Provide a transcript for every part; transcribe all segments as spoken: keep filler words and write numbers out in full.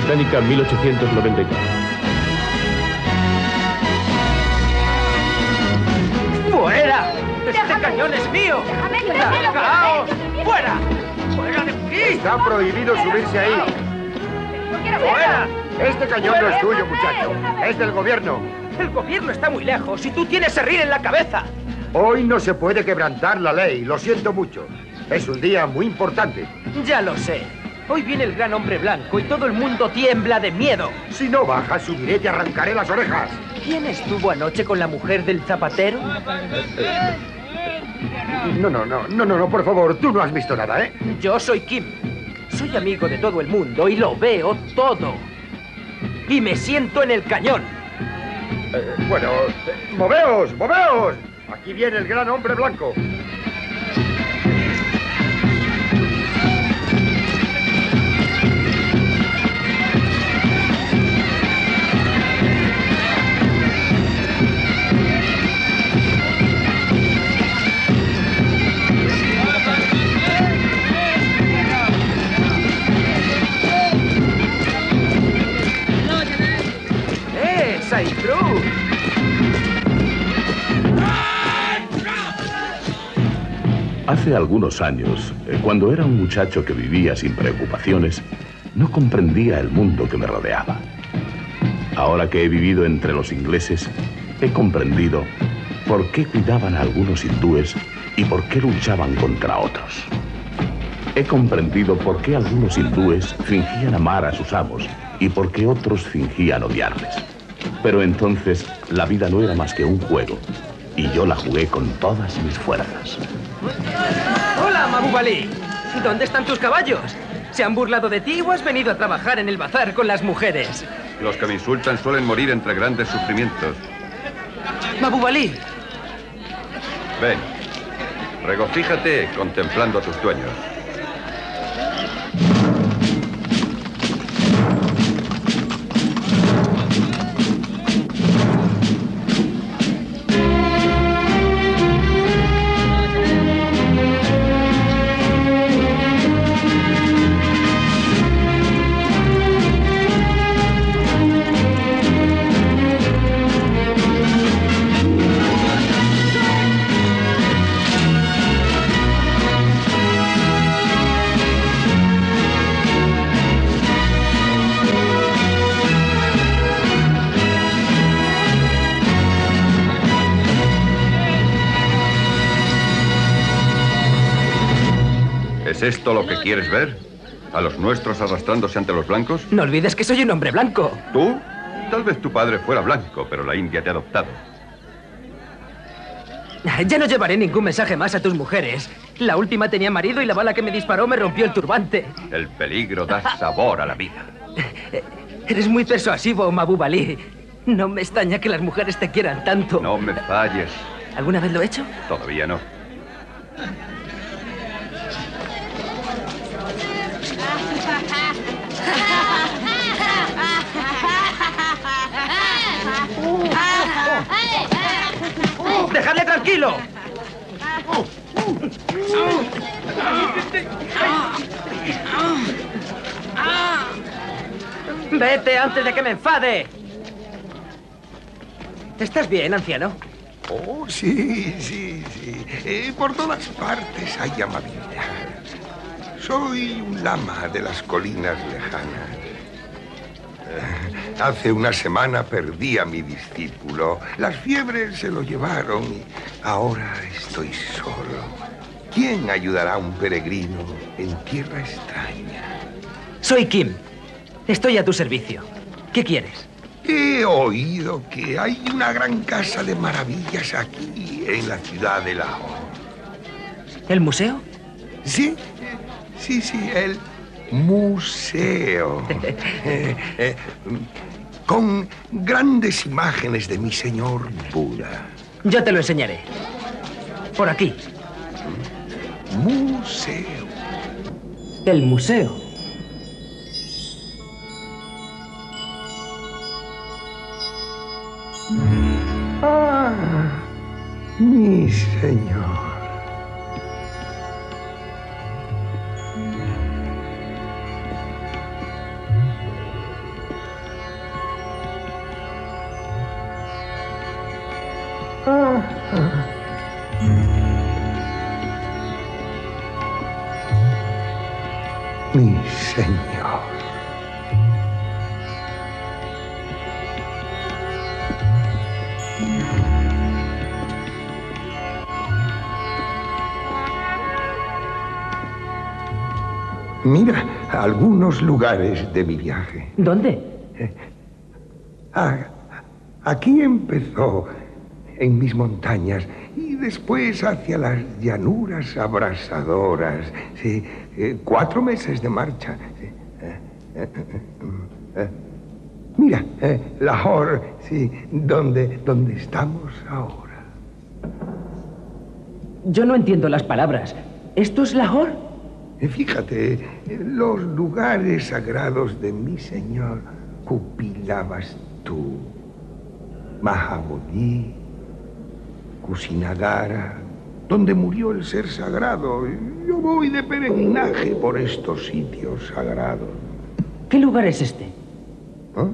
Británica mil ochocientos noventa y cuatro. ¡Fuera! ¡Este cañón es mío! ¡Largaos! ¡Fuera! ¡Fuera de aquí! Está prohibido subirse ahí. ¡Fuera! Este cañón no es tuyo, muchacho. Es del gobierno. El gobierno está muy lejos y tú tienes serrín en la cabeza. Hoy no se puede quebrantar la ley. Lo siento mucho. Es un día muy importante. Ya lo sé. Hoy viene el gran hombre blanco y todo el mundo tiembla de miedo. Si no bajas, subiré y te arrancaré las orejas. ¿Quién estuvo anoche con la mujer del zapatero? No, no, no, no, no, no, por favor. Tú no has visto nada, ¿eh? Yo soy Kim. Soy amigo de todo el mundo y lo veo todo. Y me siento en el cañón. Eh, bueno, eh, moveos, moveos. Aquí viene el gran hombre blanco. ¡Eh, Saitru! Hace algunos años, eh, cuando era un muchacho que vivía sin preocupaciones, no comprendía el mundo que me rodeaba. Ahora que he vivido entre los ingleses, he comprendido por qué cuidaban a algunos hindúes y por qué luchaban contra otros. He comprendido por qué algunos hindúes fingían amar a sus amos y por qué otros fingían odiarles. Pero entonces la vida no era más que un juego y yo la jugué con todas mis fuerzas. ¡Hola, Mahubali! ¿Dónde están tus caballos? ¿Se han burlado de ti o has venido a trabajar en el bazar con las mujeres? Los que me insultan suelen morir entre grandes sufrimientos. ¡Mahubali! Ven, regocíjate contemplando a tus dueños. ¿Es esto lo que quieres ver? ¿A los nuestros arrastrándose ante los blancos? No olvides que soy un hombre blanco. ¿Tú? Tal vez tu padre fuera blanco, pero la India te ha adoptado. Ya no llevaré ningún mensaje más a tus mujeres. La última tenía marido y la bala que me disparó me rompió el turbante. El peligro da sabor a la vida. Eres muy persuasivo, Mahubali. No me extraña que las mujeres te quieran tanto. No me falles. ¿Alguna vez lo he hecho? Todavía no. ¡Dejadle tranquilo! ¡Vete antes de que me enfade! ¿Estás bien, anciano? Oh, sí, sí, sí. Eh, por todas partes hay amabilidad. Soy un lama de las colinas lejanas. Eh, hace una semana perdí a mi discípulo. Las fiebres se lo llevaron y ahora estoy solo. ¿Quién ayudará a un peregrino en tierra extraña? Soy Kim. Estoy a tu servicio. ¿Qué quieres? He oído que hay una gran casa de maravillas aquí, en la ciudad de Lahore. ¿El museo? Sí, sí, sí, el museo. eh, eh, con grandes imágenes de mi señor Buda. Yo te lo enseñaré. Por aquí. Museo. El museo. Ah, mi señor. Mi señor. Mira algunos lugares de mi viaje. ¿Dónde? Ah, aquí empezó, en mis montañas, y después hacia las llanuras abrasadoras. Sí, eh, cuatro meses de marcha. Sí. Eh, eh, eh, eh. Mira, eh, Lahore, sí, donde, donde estamos ahora. Yo no entiendo las palabras. ¿Esto es Lahore? Eh, Fíjate, eh, los lugares sagrados de mi señor Kupilavasthu, Mahabodhi, Kusinagara, donde murió el ser sagrado. Yo voy de peregrinaje por estos sitios sagrados. ¿Qué lugar es este? ¿Ah?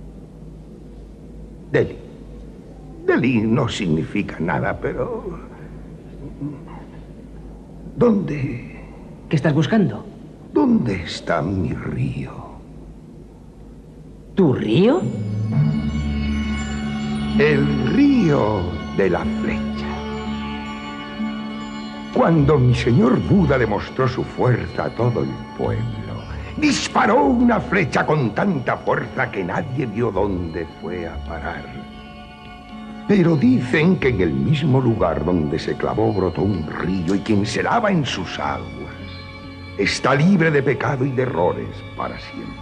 Delhi. Delhi no significa nada, pero... ¿Dónde? ¿Qué estás buscando? ¿Dónde está mi río? ¿Tu río? El río de la flecha. Cuando mi señor Buda demostró su fuerza a todo el pueblo, disparó una flecha con tanta fuerza que nadie vio dónde fue a parar. Pero dicen que en el mismo lugar donde se clavó brotó un río y quien se lava en sus aguas está libre de pecado y de errores para siempre.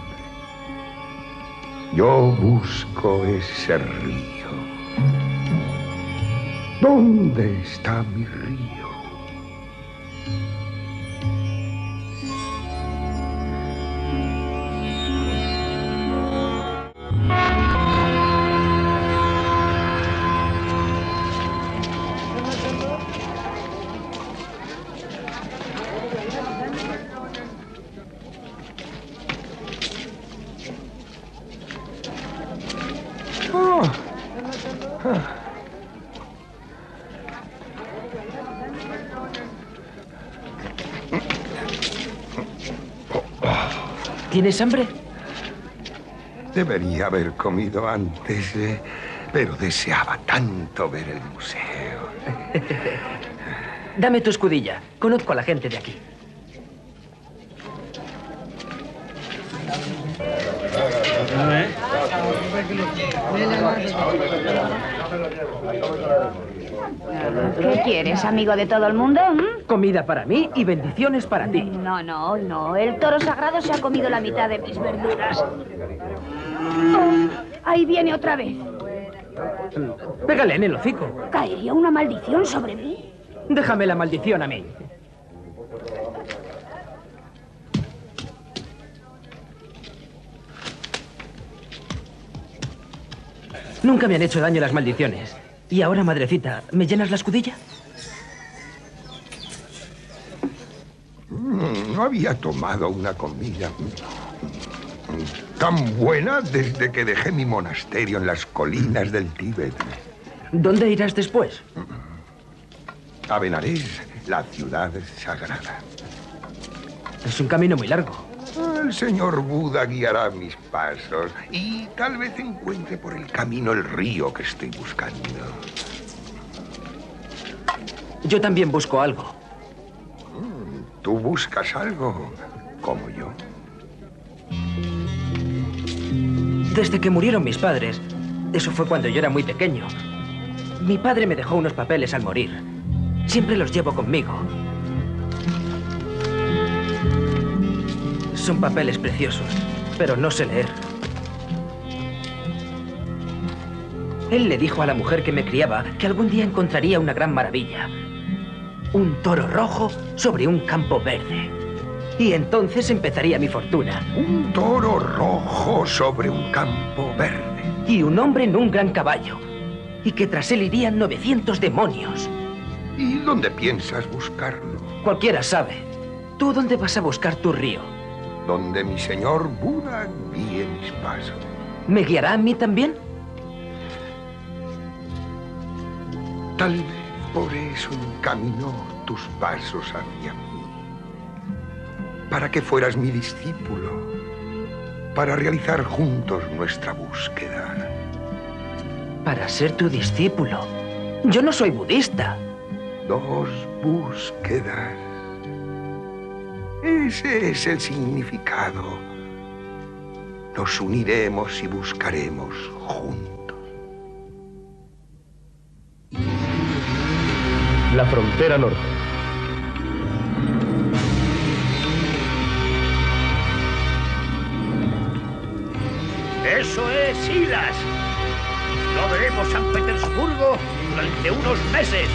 Yo busco ese río. ¿Dónde está mi río? ¿Tienes hambre? Debería haber comido antes, eh, pero deseaba tanto ver el museo. Dame tu escudilla. Conozco a la gente de aquí. ¿Qué quieres, amigo de todo el mundo? ¿Mm? Comida para mí y bendiciones para ti. No, no, no. El toro sagrado se ha comido la mitad de mis verduras. Oh, ahí viene otra vez. Pégale en el hocico. ¿Caería una maldición sobre mí? Déjame la maldición a mí. Nunca me han hecho daño las maldiciones. Y ahora, madrecita, ¿me llenas la escudilla? Mm, no había tomado una comida tan buena desde que dejé mi monasterio en las colinas del Tíbet. ¿Dónde irás después? A Benares, la ciudad sagrada. Es un camino muy largo. El señor Buda guiará mis pasos y tal vez encuentre por el camino el río que estoy buscando. Yo también busco algo. ¿Tú buscas algo como yo? Desde que murieron mis padres, eso fue cuando yo era muy pequeño, mi padre me dejó unos papeles al morir. Siempre los llevo conmigo. Son papeles preciosos, pero no sé leer. Él le dijo a la mujer que me criaba que algún día encontraría una gran maravilla. Un toro rojo sobre un campo verde. Y entonces empezaría mi fortuna. Un toro rojo sobre un campo verde. Y un hombre en un gran caballo. Y que tras él irían novecientos demonios. ¿Y dónde piensas buscarlo? Cualquiera sabe. ¿Tú dónde vas a buscar tu río? Donde mi señor Buda guíe mis pasos. ¿Me guiará a mí también? Tal vez por eso encaminó tus pasos hacia mí. Para que fueras mi discípulo. Para realizar juntos nuestra búsqueda. Para ser tu discípulo. Yo no soy budista. Dos búsquedas. Ese es el significado. Nos uniremos y buscaremos juntos. La frontera norte. ¡Eso es, Silas! No veremos San Petersburgo durante unos meses.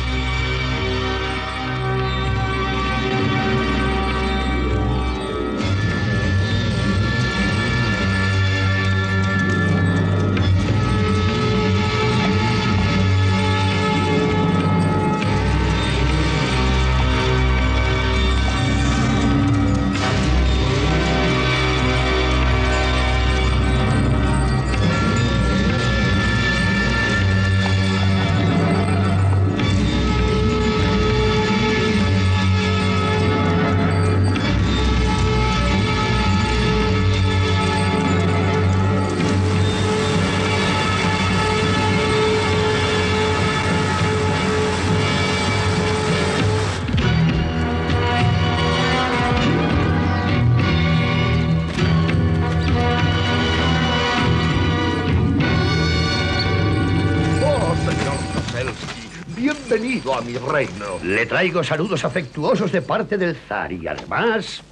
Bienvenido a mi reino. Le traigo saludos afectuosos de parte del zar y además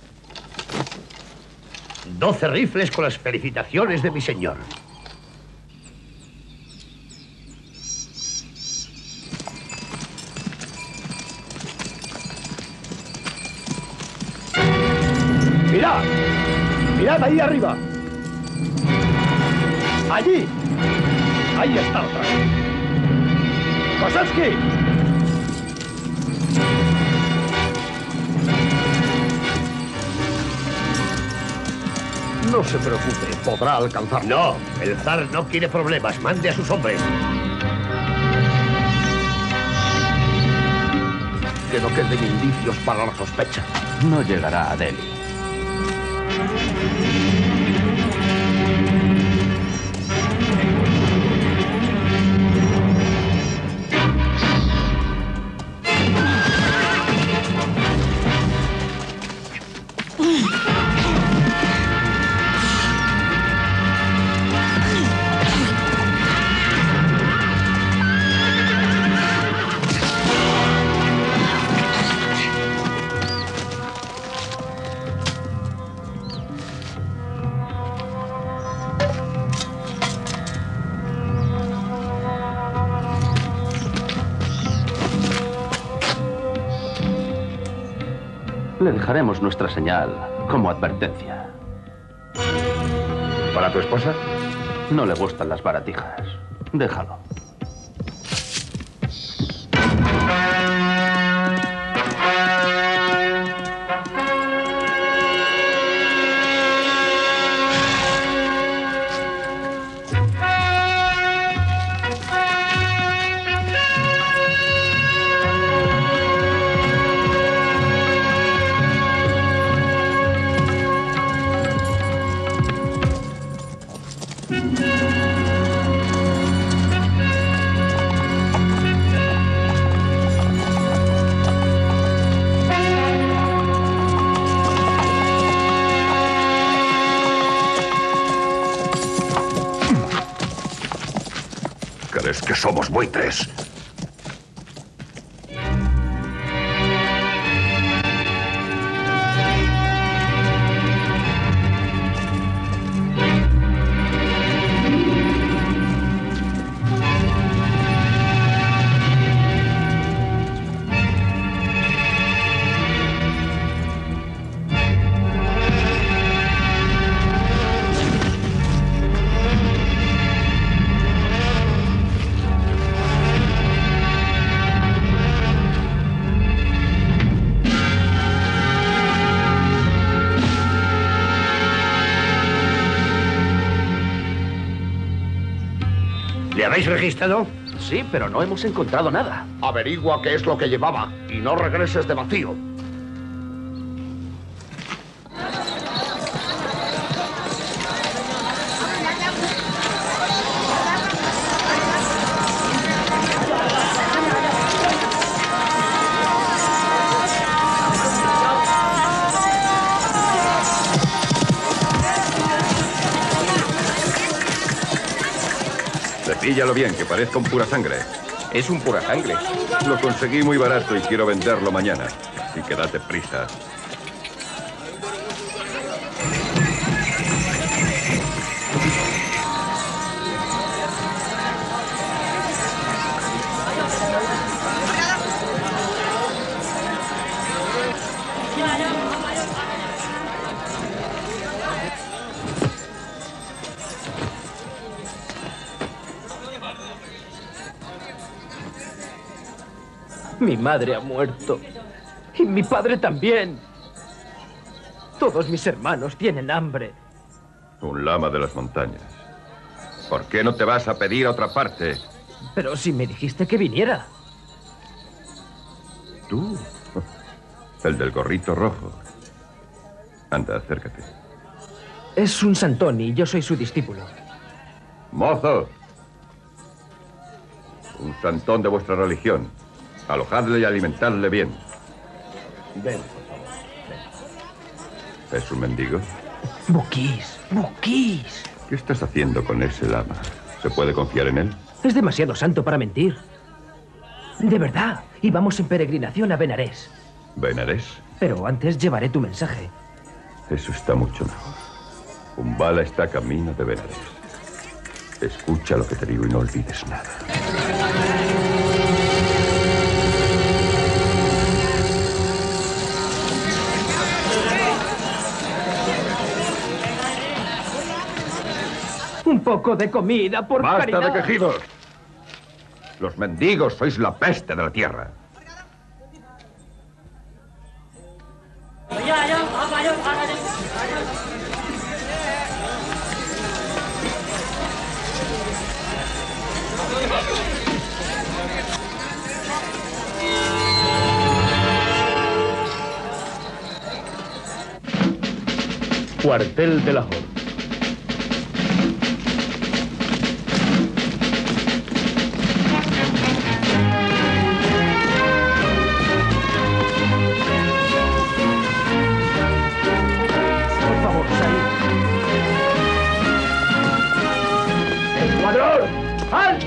doce rifles con las felicitaciones de mi señor. ¡Mirad! ¡Mirad ahí arriba! ¡Allí! ¡Ahí está otra! ¡Kosatsky! No se preocupe, podrá alcanzar. No, el zar no quiere problemas. Mande a sus hombres. Que no queden indicios para la sospecha. No llegará a Delhi. Le dejaremos nuestra señal como advertencia. ¿Para tu esposa? No le gustan las baratijas. Déjalo. ¿Crees que somos buitres? ¿Le habéis registrado? Sí, pero no hemos encontrado nada. Averigua qué es lo que llevaba y no regreses de vacío. Cepíllalo bien, que parezca un pura sangre. Es un pura sangre. Lo conseguí muy barato y quiero venderlo mañana. Así que date prisa. Mi madre ha muerto. Y mi padre también. Todos mis hermanos tienen hambre. Un lama de las montañas. ¿Por qué no te vas a pedir a otra parte? Pero si me dijiste que viniera. ¿Tú? El del gorrito rojo. Anda, acércate. Es un santón y yo soy su discípulo. ¡Mozo! Un santón de vuestra religión. Alojadle y alimentadle bien. Ven, por favor. Ven. ¿Es un mendigo? Buquís, Buquís. ¿Qué estás haciendo con ese lama? ¿Se puede confiar en él? Es demasiado santo para mentir. De verdad. Y vamos en peregrinación a Benarés. ¿Benarés? Pero antes llevaré tu mensaje. Eso está mucho mejor. Umbala está camino de Benarés. Escucha lo que te digo y no olvides nada. Un poco de comida, por ¡Basta caridad! de quejidos! Los mendigos sois la peste de la tierra. Cuartel de Lahore. Por favor, Said. ¡Ladrón! ¡Halt!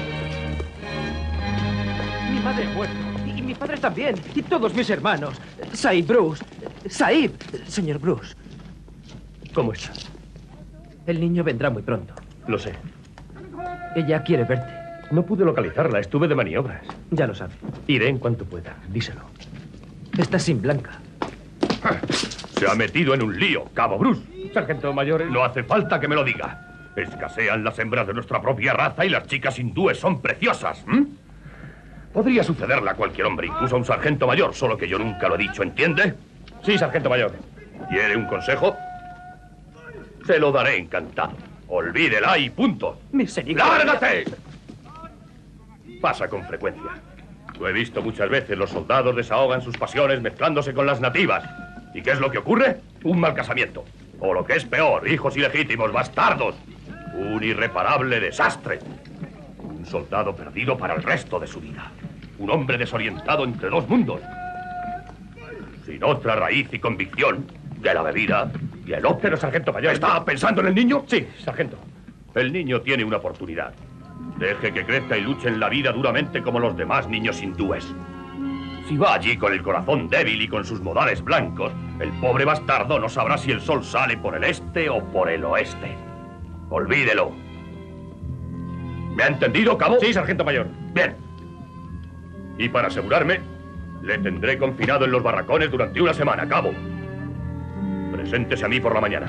Mi madre ha muerto. Y mi padre también. Y todos mis hermanos. Said Bruce. Said. Señor Bruce. ¿Cómo es? El niño vendrá muy pronto. Lo sé. Ella quiere verte. No pude localizarla. Estuve de maniobras. Ya lo sabe. Iré en cuanto pueda. Díselo. Está sin Blanca. Se ha metido en un lío, Cabo Bruce. Sargento mayor, no hace falta que me lo diga. Escasean las hembras de nuestra propia raza y las chicas hindúes son preciosas. ¿m? Podría sucederle a cualquier hombre, incluso a un sargento mayor, solo que yo nunca lo he dicho, ¿entiende? Sí, sargento mayor. ¿Quiere un consejo? Se lo daré encantado. Olvídela y punto. ¡Misericordia! ¡Lárgate! Pasa con frecuencia. Lo he visto muchas veces. Los soldados desahogan sus pasiones mezclándose con las nativas. ¿Y qué es lo que ocurre? Un mal casamiento. O lo que es peor, hijos ilegítimos, bastardos. Un irreparable desastre. Un soldado perdido para el resto de su vida. Un hombre desorientado entre dos mundos. Sin otra raíz y convicción que la bebida y el opio. Pero, sargento mayor, ¿está pensando en el niño? Sí, sargento. El niño tiene una oportunidad. Deje que crezca y luche en la vida duramente como los demás niños hindúes. Si va allí con el corazón débil y con sus modales blancos, el pobre bastardo no sabrá si el sol sale por el este o por el oeste. Olvídelo. ¿Me ha entendido, cabo? Sí, sargento mayor. Bien. Y para asegurarme, le tendré confinado en los barracones durante una semana, cabo. Preséntese a mí por la mañana.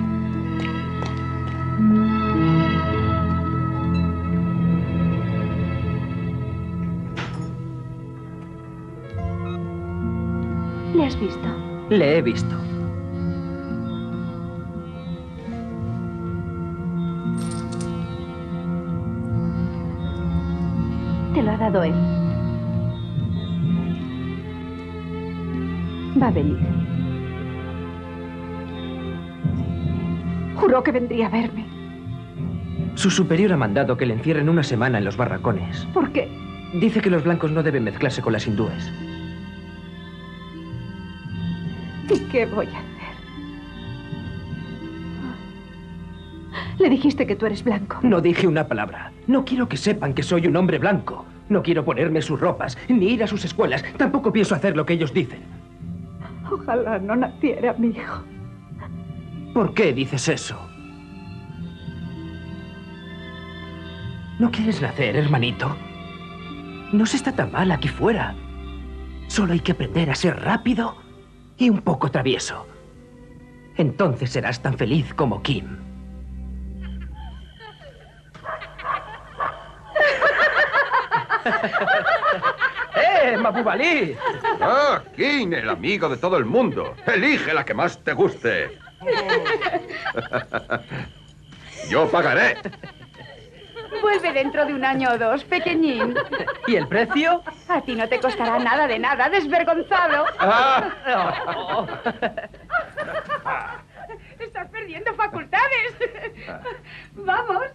¿Le has visto? Le he visto. Te lo ha dado él. Va a venir. Juró que vendría a verme. Su superior ha mandado que le encierren una semana en los barracones. ¿Por qué? Dice que los blancos no deben mezclarse con las hindúes. ¿Y qué voy a hacer? Le dijiste que tú eres blanco. No dije una palabra. No quiero que sepan que soy un hombre blanco. No quiero ponerme sus ropas, ni ir a sus escuelas. Tampoco pienso hacer lo que ellos dicen. Ojalá no naciera mi hijo. ¿Por qué dices eso? ¿No quieres nacer, hermanito? No se está tan mal aquí fuera. Solo hay que aprender a ser rápido y un poco travieso. Entonces serás tan feliz como Kim. ¡Eh, Mahbubali! Ah, Kim, el amigo de todo el mundo. Elige la que más te guste. Yo pagaré. Vuelve dentro de un año o dos, pequeñín. ¿Y el precio? A ti no te costará nada de nada, desvergonzado. Ah. Estás perdiendo facultades. Vamos.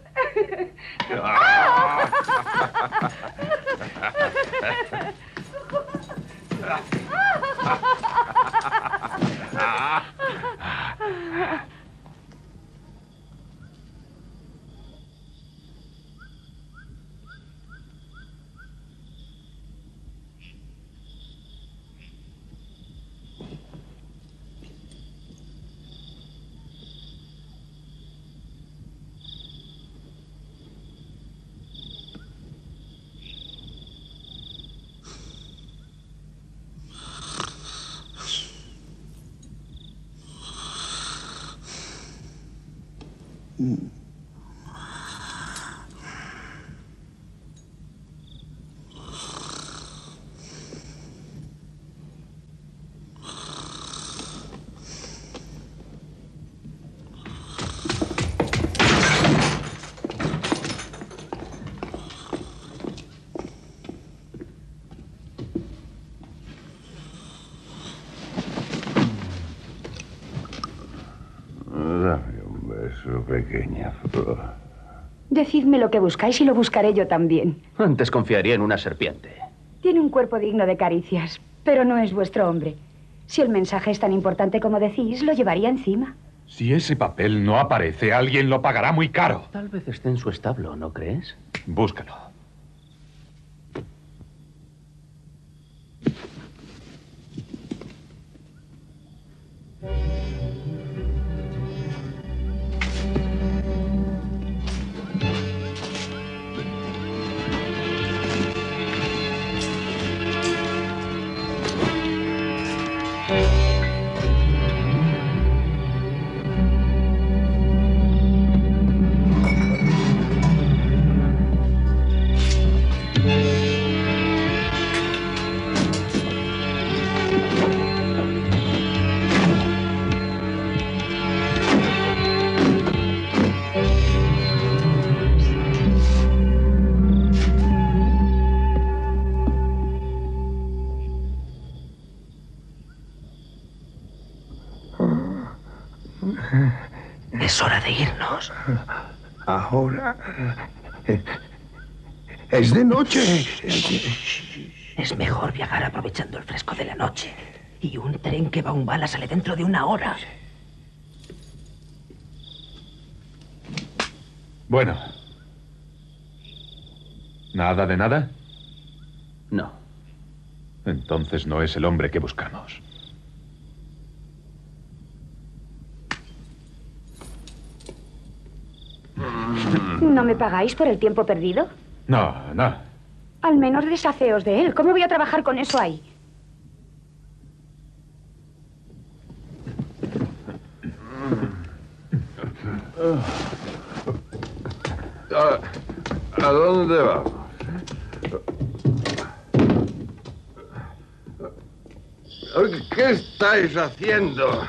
Dame un beso, pequeña flor. Decidme lo que buscáis y lo buscaré yo también. Antes confiaría en una serpiente. Tiene un cuerpo digno de caricias, pero no es vuestro hombre. Si el mensaje es tan importante como decís, lo llevaría encima. Si ese papel no aparece, alguien lo pagará muy caro. Tal vez esté en su establo, ¿no crees? Búscalo. Es hora de irnos. Ahora... Es de noche. Es mejor viajar aprovechando el fresco de la noche. Y un tren que va a Umbala sale dentro de una hora. Bueno. ¿Nada de nada? No. Entonces no es el hombre que buscamos. ¿No me pagáis por el tiempo perdido? No, no. Al menos deshaceos de él. ¿Cómo voy a trabajar con eso ahí? ¿A, a dónde vamos? ¿Qué estáis haciendo?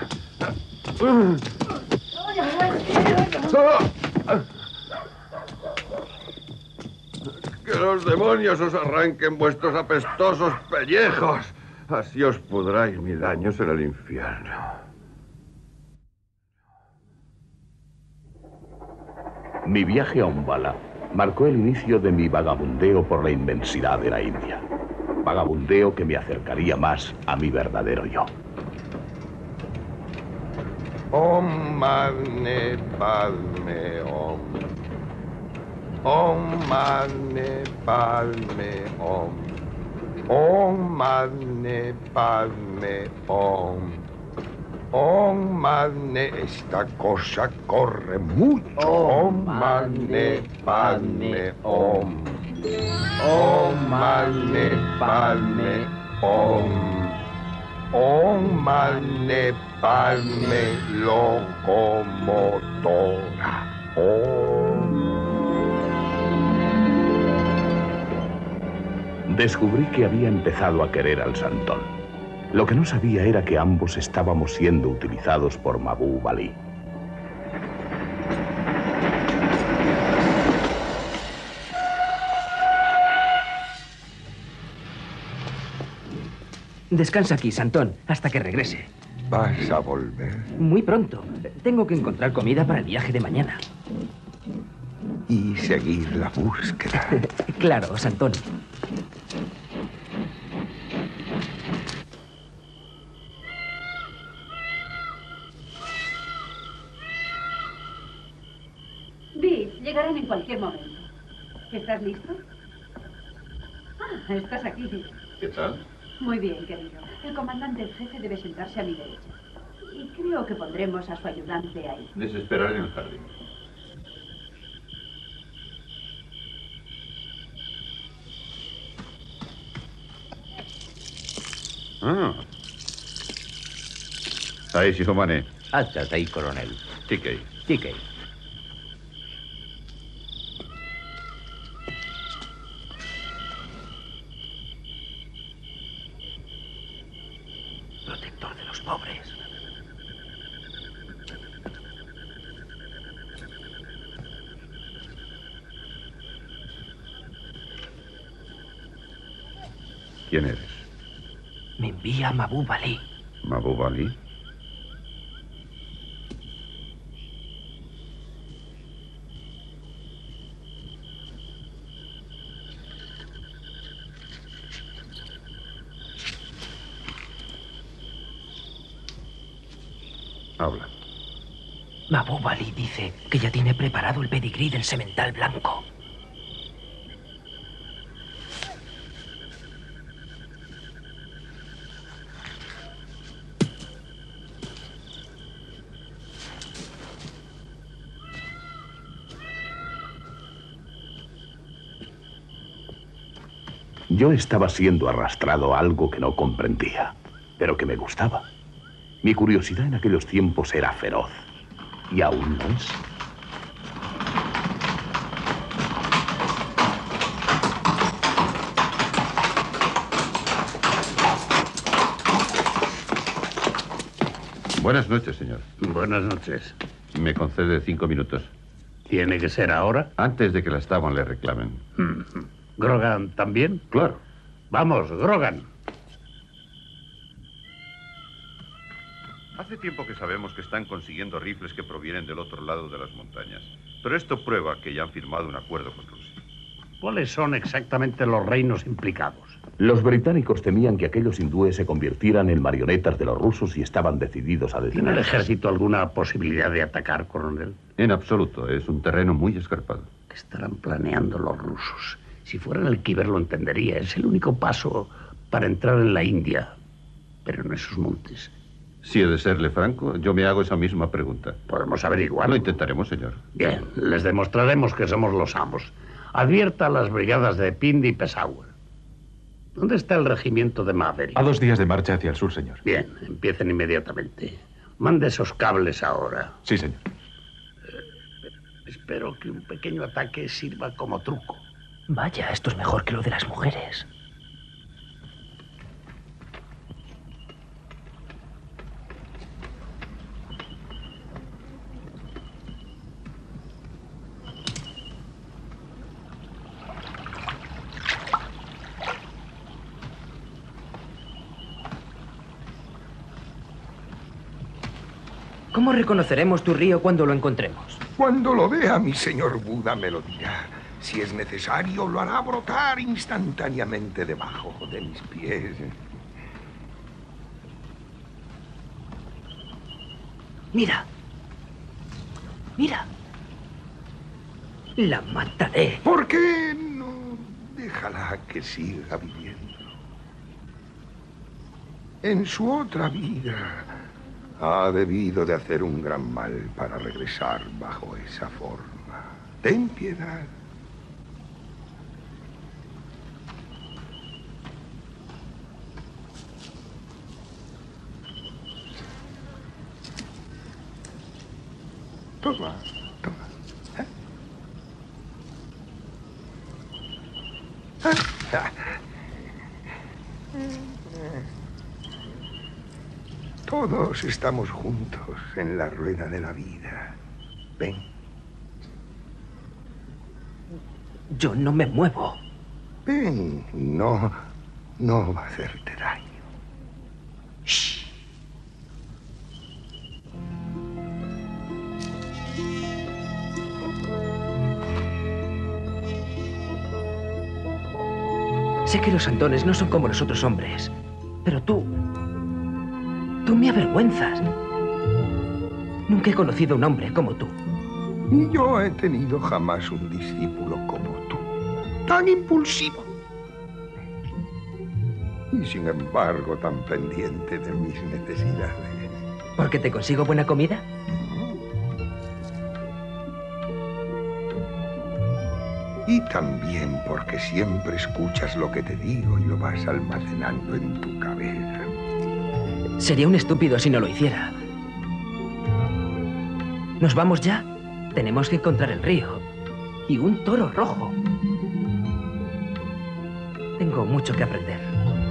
Que los demonios os arranquen vuestros apestosos pellejos. Así os pudráis mil años en el infierno. Mi viaje a Umbala marcó el inicio de mi vagabundeo por la inmensidad de la India. Vagabundeo que me acercaría más a mi verdadero yo. Om Mane Padme Om. Om Mane Padme Om. Om Mane Padme Om. Om Mane, esta cosa corre mucho. Om Mane Padme Om. Om Mane Padme Om. Om Mane Padme Locomotora. Om. Descubrí que había empezado a querer al Santón. Lo que no sabía era que ambos estábamos siendo utilizados por Mahbub Ali. Descansa aquí, Santón, hasta que regrese. ¿Vas a volver? Muy pronto. Tengo que encontrar comida para el viaje de mañana. Y seguir la búsqueda. Claro, Santón. Bill, llegarán en cualquier momento. ¿Estás listo? Ah, estás aquí. ¿Qué tal? Muy bien, querido. El comandante en jefe debe sentarse a mi derecha. Y creo que pondremos a su ayudante ahí. Les esperaré en el jardín. Ah. Ahí, hijo Mané. Hasta ahí, coronel. Tikei. Tikei. Protector de los pobres. ¿Quién eres? Me envía Mahbub Ali. ¿Mahbub Ali? Habla. Mahbub Ali dice que ya tiene preparado el pedigrí del semental blanco. Yo estaba siendo arrastrado a algo que no comprendía, pero que me gustaba. Mi curiosidad en aquellos tiempos era feroz, y aún no es. Buenas noches, señor. Buenas noches. ¿Me concede cinco minutos? ¿Tiene que ser ahora? Antes de que la Stavon le reclamen. ¿Grogan también? Claro. Vamos, Grogan. Hace tiempo que sabemos que están consiguiendo rifles que provienen del otro lado de las montañas. Pero esto prueba que ya han firmado un acuerdo con Rusia. ¿Cuáles son exactamente los reinos implicados? Los británicos temían que aquellos hindúes se convirtieran en marionetas de los rusos y estaban decididos a ¿Tiene el detenerlos. ejército alguna posibilidad de atacar, coronel? En absoluto. Es un terreno muy escarpado. ¿Qué estarán planeando los rusos? Si fuera en el Kíber lo entendería. Es el único paso para entrar en la India. Pero en esos montes. Si he de serle franco, yo me hago esa misma pregunta. Podemos averiguarlo. Lo intentaremos, señor. Bien, les demostraremos que somos los amos. Advierta a las brigadas de Pindi y Peshawar. ¿Dónde está el regimiento de Maverick? A dos días de marcha hacia el sur, señor. Bien, empiecen inmediatamente. Mande esos cables ahora. Sí, señor. Eh, espero que un pequeño ataque sirva como truco. Vaya, esto es mejor que lo de las mujeres. ¿Cómo reconoceremos tu río cuando lo encontremos? Cuando lo vea, mi señor Buda me lo dirá. Si es necesario, lo hará brotar instantáneamente debajo de mis pies. Mira. Mira. La mataré. ¿Por qué no déjala que siga viviendo? En su otra vida ha debido de hacer un gran mal para regresar bajo esa forma. Ten piedad. Toma, toma. ¿Eh? Ah. Todos estamos juntos en la rueda de la vida. Ven. Yo no me muevo. Ven, no, no va a hacerte daño. Shh. Sé que los santones no son como los otros hombres, pero tú... Tú me avergüenzas. Nunca he conocido un hombre como tú. Ni yo he tenido jamás un discípulo como tú, tan impulsivo. Y sin embargo tan pendiente de mis necesidades. ¿Porque te consigo buena comida? Y también porque siempre escuchas lo que te digo y lo vas almacenando en tu cabeza. Sería un estúpido si no lo hiciera. ¿Nos vamos ya? Tenemos que encontrar el río. Y un toro rojo. Tengo mucho que aprender.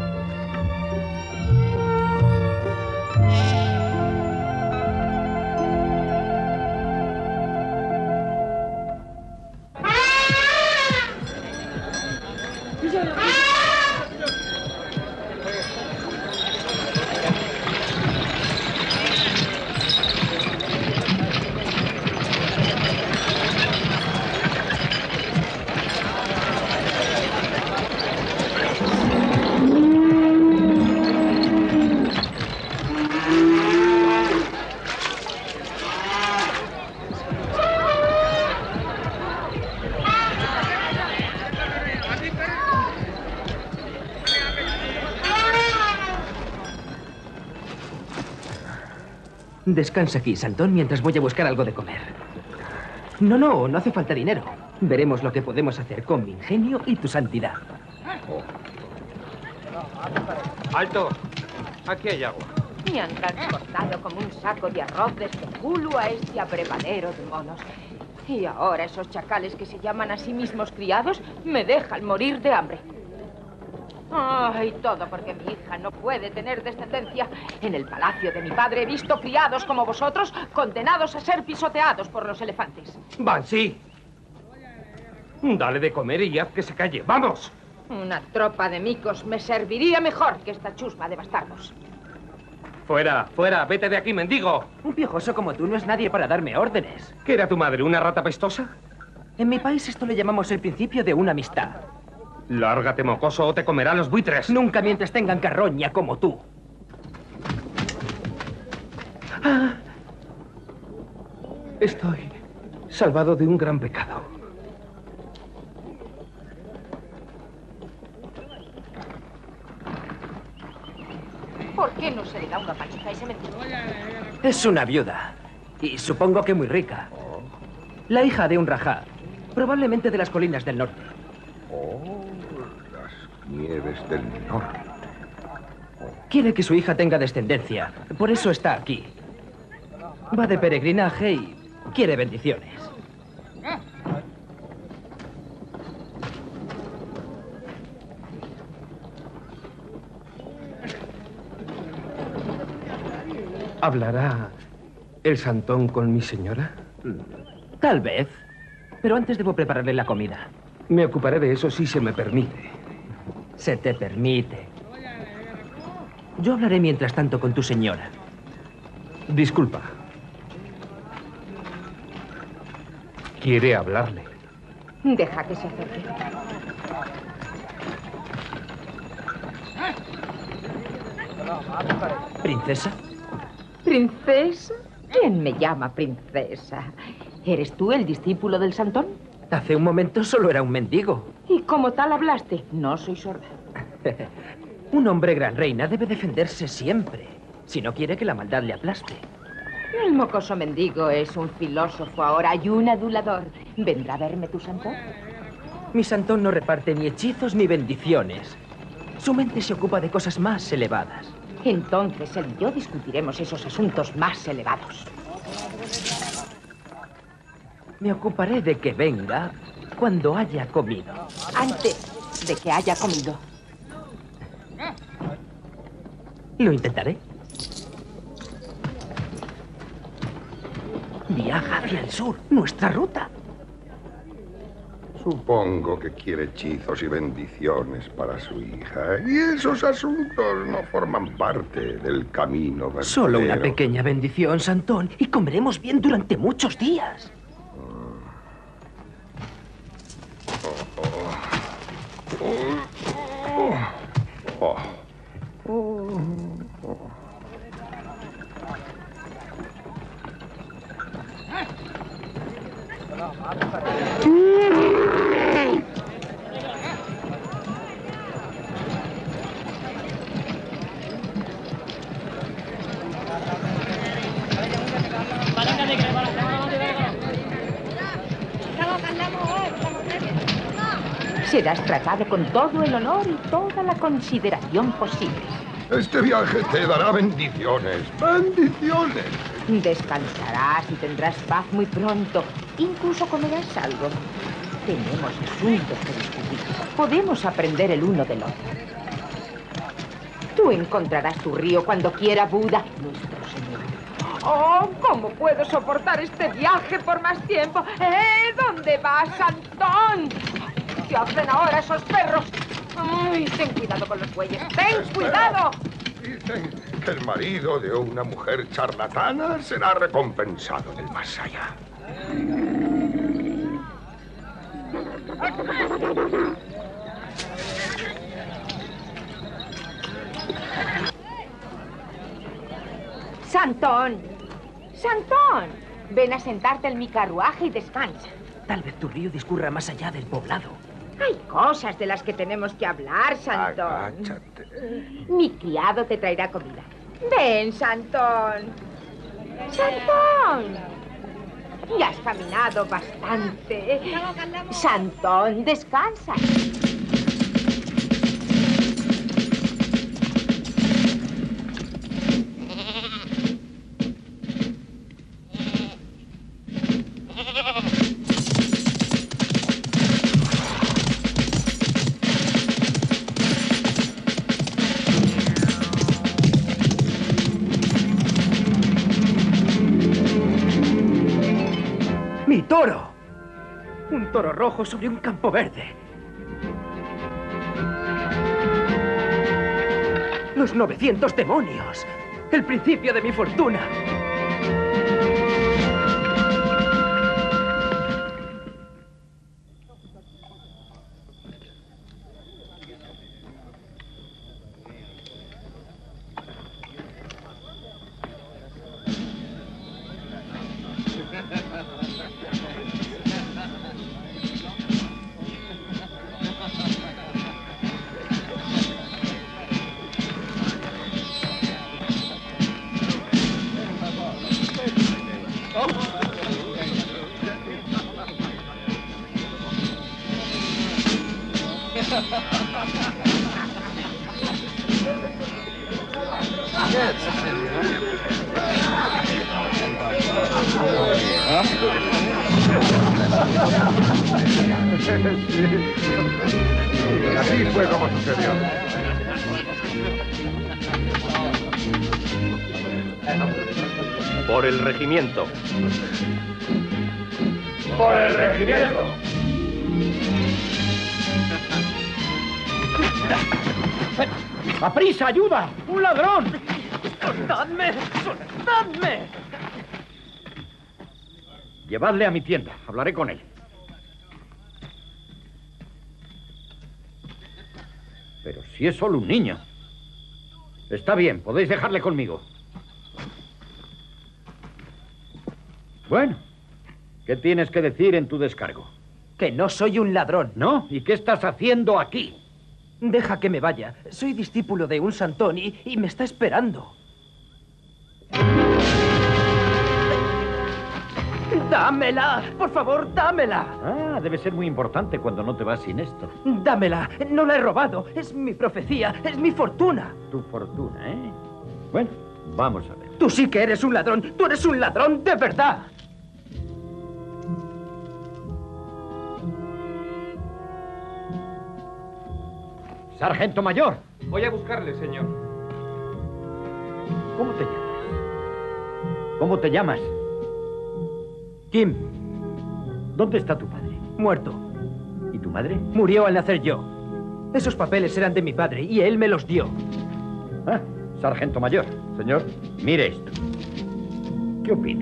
Descansa aquí, Santón, mientras voy a buscar algo de comer. No, no, no hace falta dinero. Veremos lo que podemos hacer con mi ingenio y tu santidad. Oh. ¡Alto! Aquí hay agua. Me han transportado como un saco de arroz desde Hulu a este abrevadero de monos. Y ahora esos chacales que se llaman a sí mismos criados me dejan morir de hambre. Ay, todo porque mi hija no puede tener descendencia. En el palacio de mi padre he visto criados como vosotros condenados a ser pisoteados por los elefantes. Bansi, dale de comer y haz que se calle. ¡Vamos! Una tropa de micos me serviría mejor que esta chusma de bastardos. Fuera, fuera, vete de aquí, mendigo. Un piojoso como tú no es nadie para darme órdenes. ¿Qué era tu madre, una rata pestosa? En mi país esto le llamamos el principio de una amistad. Lárgate, mocoso, o te comerán los buitres. Nunca mientras tengan carroña como tú. Ah, estoy salvado de un gran pecado. ¿Por qué no se le da una paliza a ese mendigo? Es una viuda. Y supongo que muy rica. La hija de un rajá. Probablemente de las colinas del norte. Oh, las nieves del norte. Quiere que su hija tenga descendencia. Por eso está aquí. Va de peregrinaje y quiere bendiciones. ¿Hablará el Santón con mi señora? Tal vez. Pero antes debo prepararle la comida. Me ocuparé de eso si se me permite. Se te permite. Yo hablaré mientras tanto con tu señora. Disculpa. Quiere hablarle. Deja que se acerque. ¿Princesa? ¿Princesa? ¿Quién me llama princesa? ¿Eres tú el discípulo del Santón? Hace un momento solo era un mendigo. ¿Y como tal hablaste? No soy sorda. Un hombre gran reina debe defenderse siempre, si no quiere que la maldad le aplaste. El mocoso mendigo es un filósofo ahora y un adulador. ¿Vendrá a verme tu Santón? Mi Santón no reparte ni hechizos ni bendiciones. Su mente se ocupa de cosas más elevadas. Entonces él y yo discutiremos esos asuntos más elevados. Me ocuparé de que venga cuando haya comido. Antes de que haya comido. Lo intentaré. Viaja hacia el sur, nuestra ruta. Supongo que quiere hechizos y bendiciones para su hija. Y esos asuntos no forman parte del camino verdadero. Solo una pequeña bendición, Santón, y comeremos bien durante muchos días. Oh. Oh. Oh. Serás tratado con todo el honor y toda la consideración posibles. Este viaje te dará bendiciones, bendiciones. Descansarás y tendrás paz muy pronto. Incluso comerás algo. Tenemos asuntos que discutir. Podemos aprender el uno del otro. Tú encontrarás tu río cuando quiera Buda, nuestro Señor. ¡Oh! ¿Cómo puedo soportar este viaje por más tiempo? ¡Eh! ¿Dónde vas, Antón? ¿Qué hacen ahora esos perros? ¡Ay! Ten cuidado con los bueyes. ¡Ten cuidado! Dicen que el marido de una mujer charlatana será recompensado del más allá. ¡Santón! ¡Santón! Ven a sentarte en mi carruaje y descansa. Tal vez tu río discurra más allá del poblado. Hay cosas de las que tenemos que hablar, Santón. Agáchate. Mi criado te traerá comida. Ven, Santón. ¡Santón! Ya has caminado bastante. Santón, descansa. ¡Mi toro! Un toro rojo sobre un campo verde. Los novecientos demonios. El principio de mi fortuna. Así fue como sucedió. Por el regimiento. ¡Por el regimiento! ¡Aprisa, ayuda! ¡Un ladrón! ¡Soltadme! ¡Soltadme! Llevadle a mi tienda. Hablaré con él. Pero si es solo un niño. Está bien, podéis dejarle conmigo. Bueno, ¿qué tienes que decir en tu descargo? Que no soy un ladrón. ¿No? ¿Y qué estás haciendo aquí? Deja que me vaya. Soy discípulo de un santón y, y me está esperando. ¡Dámela! ¡Por favor, dámela! Ah, debe ser muy importante cuando no te vas sin esto. ¡Dámela! No la he robado. Es mi profecía. Es mi fortuna. Tu fortuna, ¿eh? Bueno, vamos a ver. Tú sí que eres un ladrón. Tú eres un ladrón de verdad. Sargento mayor. Voy a buscarle, señor. ¿Cómo te llamas? ¿Cómo te llamas? Kim. ¿Dónde está tu padre? Muerto. ¿Y tu madre? Murió al nacer yo. Esos papeles eran de mi padre y él me los dio. Ah, sargento mayor. Señor. Mire esto. ¿Qué opina?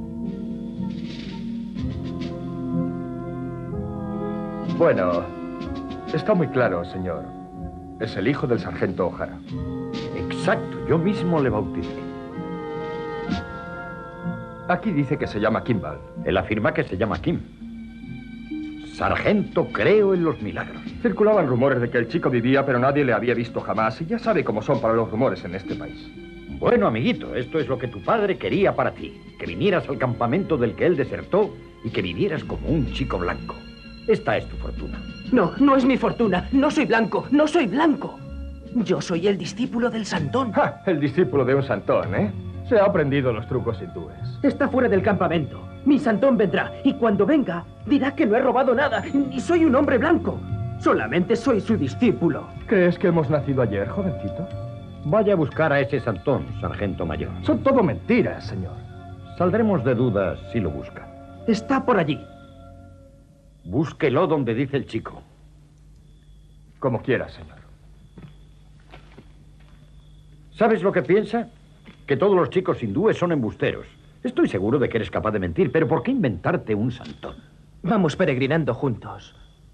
Bueno, está muy claro, señor. Es el hijo del sargento O'Hara. Exacto, yo mismo le bauticé. Aquí dice que se llama Kimball. Él afirma que se llama Kim. Sargento, creo en los milagros. Circulaban rumores de que el chico vivía, pero nadie le había visto jamás. Y ya sabe cómo son para los rumores en este país. Bueno, amiguito, esto es lo que tu padre quería para ti. Que vinieras al campamento del que él desertó y que vivieras como un chico blanco. Esta es tu fortuna. No, no es mi fortuna. No soy blanco. No soy blanco. Yo soy el discípulo del santón. ¡Ja! El discípulo de un santón, ¿eh? Se ha aprendido los trucos hindúes. Está fuera del campamento. Mi santón vendrá y cuando venga dirá que no he robado nada ni soy un hombre blanco. Solamente soy su discípulo. ¿Crees que hemos nacido ayer, jovencito? Vaya a buscar a ese santón, sargento mayor. Son todo mentiras, señor. Saldremos de dudas si lo busca. Está por allí. Búsquelo donde dice el chico. Como quiera, señor. ¿Sabes lo que piensa? Que todos los chicos hindúes son embusteros. Estoy seguro de que eres capaz de mentir, pero ¿por qué inventarte un santón? Vamos peregrinando juntos.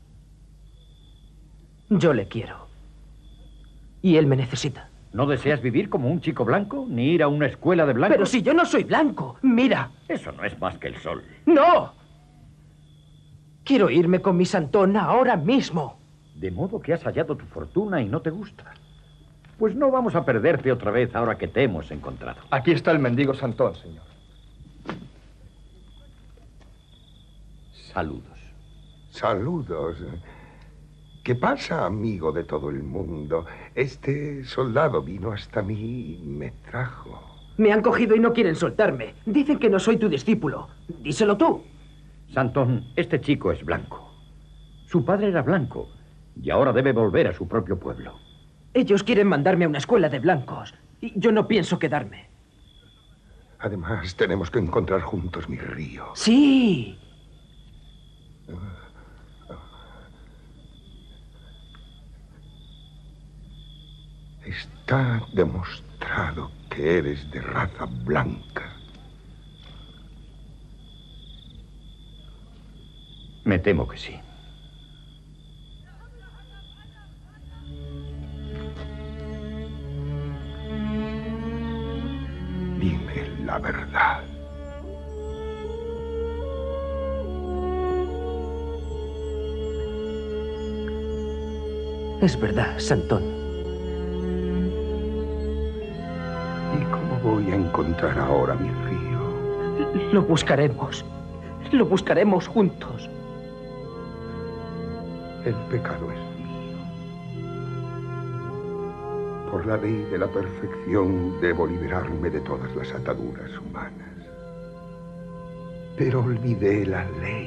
Yo le quiero. Y él me necesita. ¿No deseas vivir como un chico blanco? ¿Ni ir a una escuela de blancos? Pero si yo no soy blanco, mira. Eso no es más que el sol. ¡No! Quiero irme con mi santón ahora mismo. De modo que has hallado tu fortuna y no te gusta. Pues no vamos a perderte otra vez ahora que te hemos encontrado. Aquí está el mendigo santón, señor. Saludos. Saludos. ¿Qué pasa, amigo de todo el mundo? Este soldado vino hasta mí y me trajo. Me han cogido y no quieren soltarme. Dicen que no soy tu discípulo. Díselo tú. Santón, este chico es blanco. Su padre era blanco y ahora debe volver a su propio pueblo. Ellos quieren mandarme a una escuela de blancos y yo no pienso quedarme. Además, tenemos que encontrar juntos mi río. Sí. Está demostrado que eres de raza blanca. Me temo que sí. Dime la verdad. Es verdad, santón. ¿Y cómo voy a encontrar ahora mi río? Lo buscaremos. Lo buscaremos juntos. El pecado es mío. Por la ley de la perfección debo liberarme de todas las ataduras humanas. Pero olvidé la ley.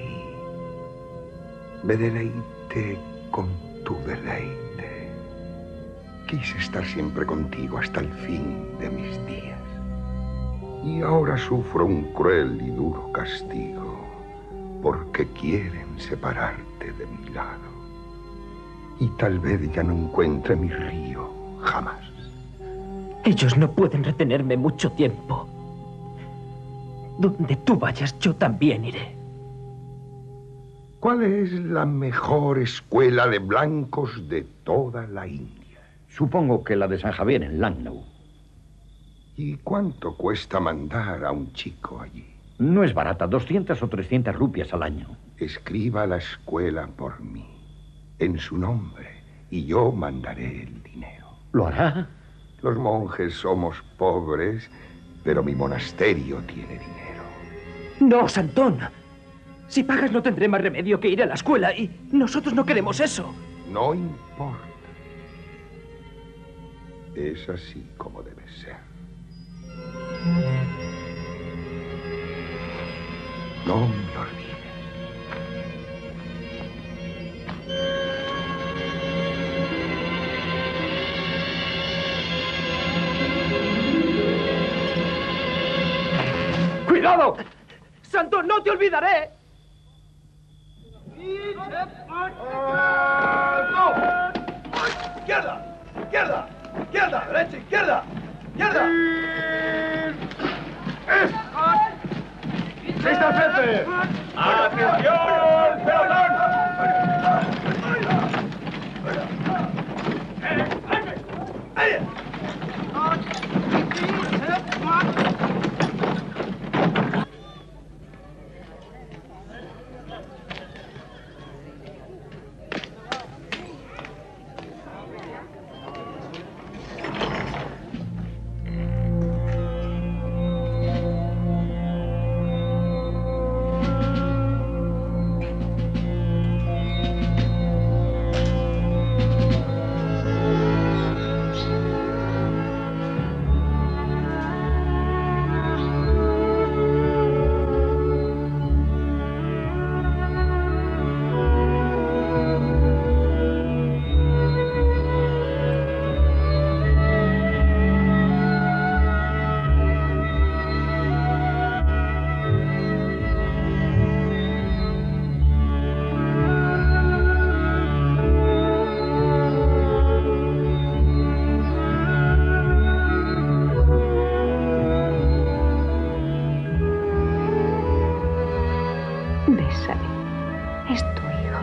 Me deleité con tu deleite. Quise estar siempre contigo hasta el fin de mis días. Y ahora sufro un cruel y duro castigo porque quieren separarte de mi lado. Y tal vez ya no encuentre mi río jamás. Ellos no pueden retenerme mucho tiempo. Donde tú vayas, yo también iré. ¿Cuál es la mejor escuela de blancos de toda la India? Supongo que la de San Javier en Lucknow. ¿Y cuánto cuesta mandar a un chico allí? No es barata, doscientas o trescientas rupias al año. Escriba a la escuela por mí, en su nombre, y yo mandaré el dinero. ¿Lo hará? Los monjes somos pobres, pero mi monasterio tiene dinero. No, Santón. Si pagas no tendré más remedio que ir a la escuela y nosotros no queremos eso. No importa. Es así como debe ser. No me olvides. ¡Cuidado! ¡Santón, no te olvidaré! ¡Izquierda! ¡Izquierda! ¡Izquierda! ¡Derecha! ¡Izquierda! ¡Izquierda! ¡Sí está frente! ¡Atención! ¡Pelotón! Bésame. Es tu hijo.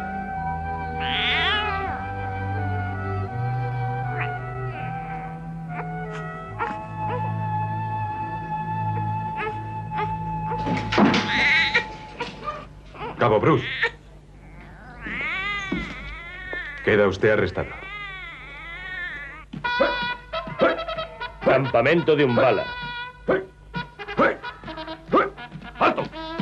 Cabo Bruce. Queda usted arrestado. Campamento de Umbala. ¡Alto!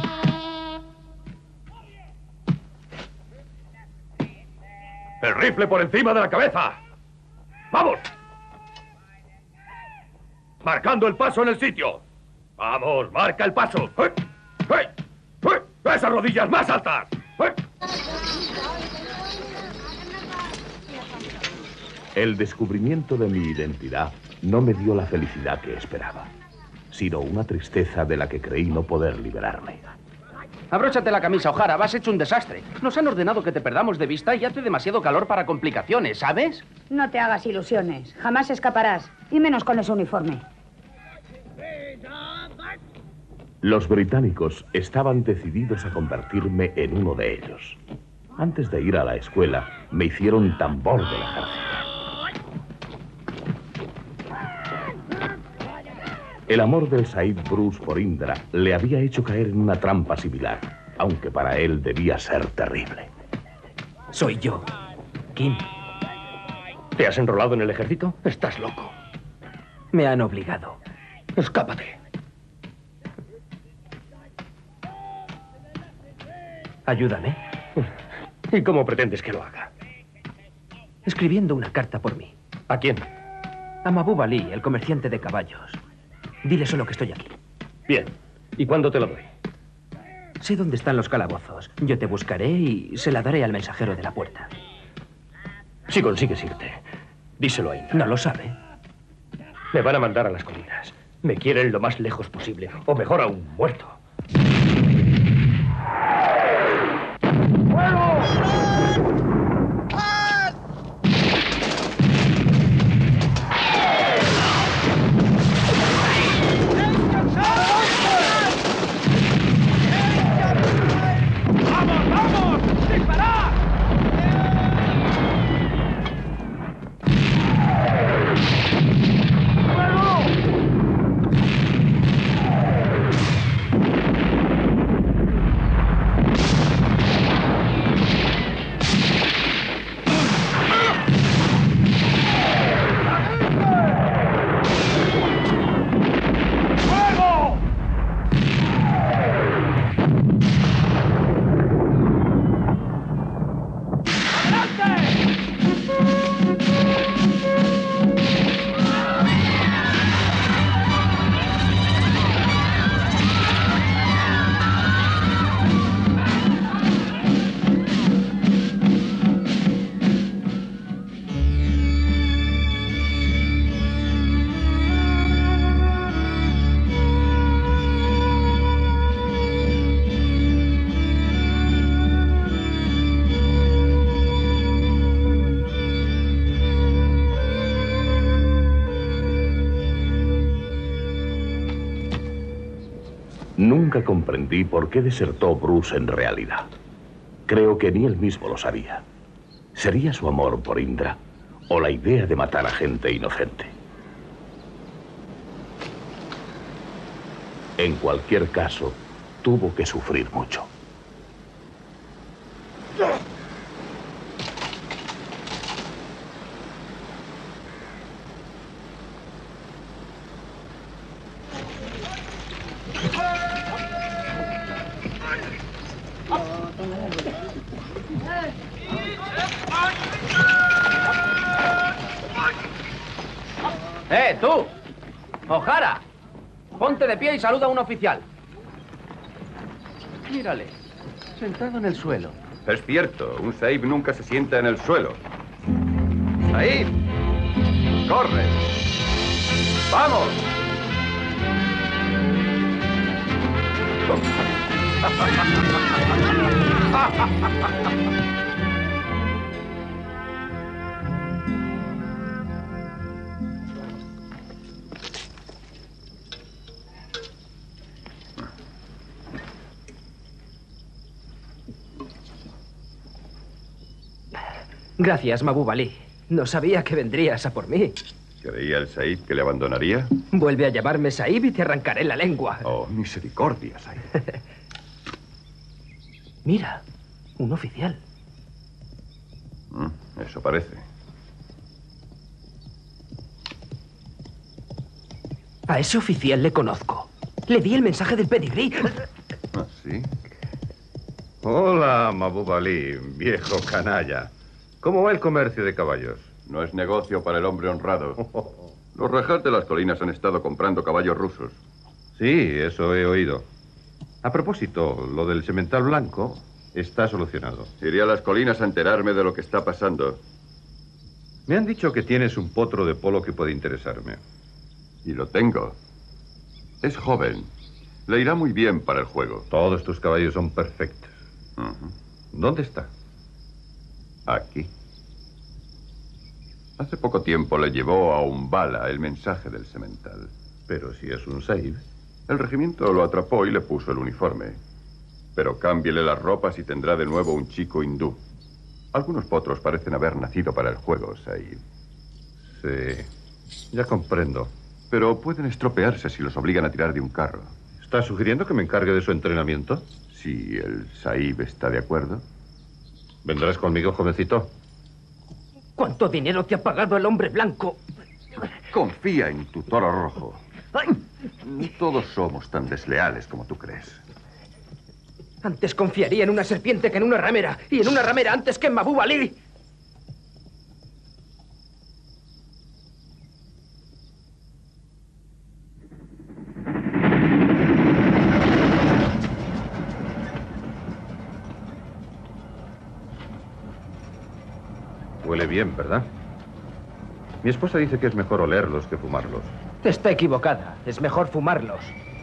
¡El rifle por encima de la cabeza! ¡Vamos! Marcando el paso en el sitio. ¡Vamos, marca el paso! ¡Hey! ¡Hey! ¡Hey! ¡Esas rodillas más altas! ¡Hey! El descubrimiento de mi identidad no me dio la felicidad que esperaba, sino una tristeza de la que creí no poder liberarme. Abróchate la camisa, O'Hara. Vas hecho un desastre. Nos han ordenado que te perdamos de vista y hace demasiado calor para complicaciones, ¿sabes? No te hagas ilusiones. Jamás escaparás. Y menos con ese uniforme. Los británicos estaban decididos a convertirme en uno de ellos. Antes de ir a la escuela, me hicieron tambor del ejército. El amor del Said Bruce por Indra le había hecho caer en una trampa similar, aunque para él debía ser terrible. Soy yo, Kim. ¿Te has enrolado en el ejército? Estás loco. Me han obligado. Escápate. Ayúdame. ¿Y cómo pretendes que lo haga? Escribiendo una carta por mí. ¿A quién? A Mahbub Ali, el comerciante de caballos. Dile solo que estoy aquí. Bien. ¿Y cuándo te lo doy? Sé dónde están los calabozos. Yo te buscaré y se la daré al mensajero de la puerta. Si consigues irte, díselo a Indra. No lo sabe. Me van a mandar a las colinas. Me quieren lo más lejos posible. O mejor aún, muerto. Nunca comprendí por qué desertó Bruce en realidad. Creo que ni él mismo lo sabía. ¿Sería su amor por Indra o la idea de matar a gente inocente? En cualquier caso, tuvo que sufrir mucho. ¡Eh, tú! ¡O'Hara! Ponte de pie y saluda a un oficial. Mírale, sentado en el suelo. Es cierto, un Saib nunca se sienta en el suelo. ¡Saib! ¡Corre! ¡Vamos! Gracias, Mahbub Ali. No sabía que vendrías a por mí. ¿Creía el Saib que le abandonaría? Vuelve a llamarme Saib y te arrancaré la lengua. Oh, misericordia, Saib. Mira, un oficial. Mm, eso parece. A ese oficial le conozco. Le di el mensaje del pedigrí. ¿Ah, sí? Hola, Mahbub Ali, viejo canalla. ¿Cómo va el comercio de caballos? No es negocio para el hombre honrado. Los rajás de las colinas han estado comprando caballos rusos. Sí, eso he oído. A propósito, lo del semental blanco está solucionado. Iré a las colinas a enterarme de lo que está pasando. Me han dicho que tienes un potro de polo que puede interesarme. Y lo tengo. Es joven. Le irá muy bien para el juego. Todos tus caballos son perfectos. Uh-huh. ¿Dónde está? Aquí. Hace poco tiempo le llevó a Umbala el mensaje del semental. Pero si es un Saib. El regimiento lo atrapó y le puso el uniforme. Pero cámbiele las ropas y tendrá de nuevo un chico hindú. Algunos potros parecen haber nacido para el juego, Saib. Sí, ya comprendo. Pero pueden estropearse si los obligan a tirar de un carro. ¿Está sugiriendo que me encargue de su entrenamiento? Si el Saib está de acuerdo. ¿Vendrás conmigo, jovencito? ¿Cuánto dinero te ha pagado el hombre blanco? Confía en tu toro rojo. No todos somos tan desleales como tú crees. Antes confiaría en una serpiente que en una ramera. Y en una ramera antes que en Mahbub Ali. Huele bien, ¿verdad? Mi esposa dice que es mejor olerlos que fumarlos. Está equivocada. Es mejor fumarlos.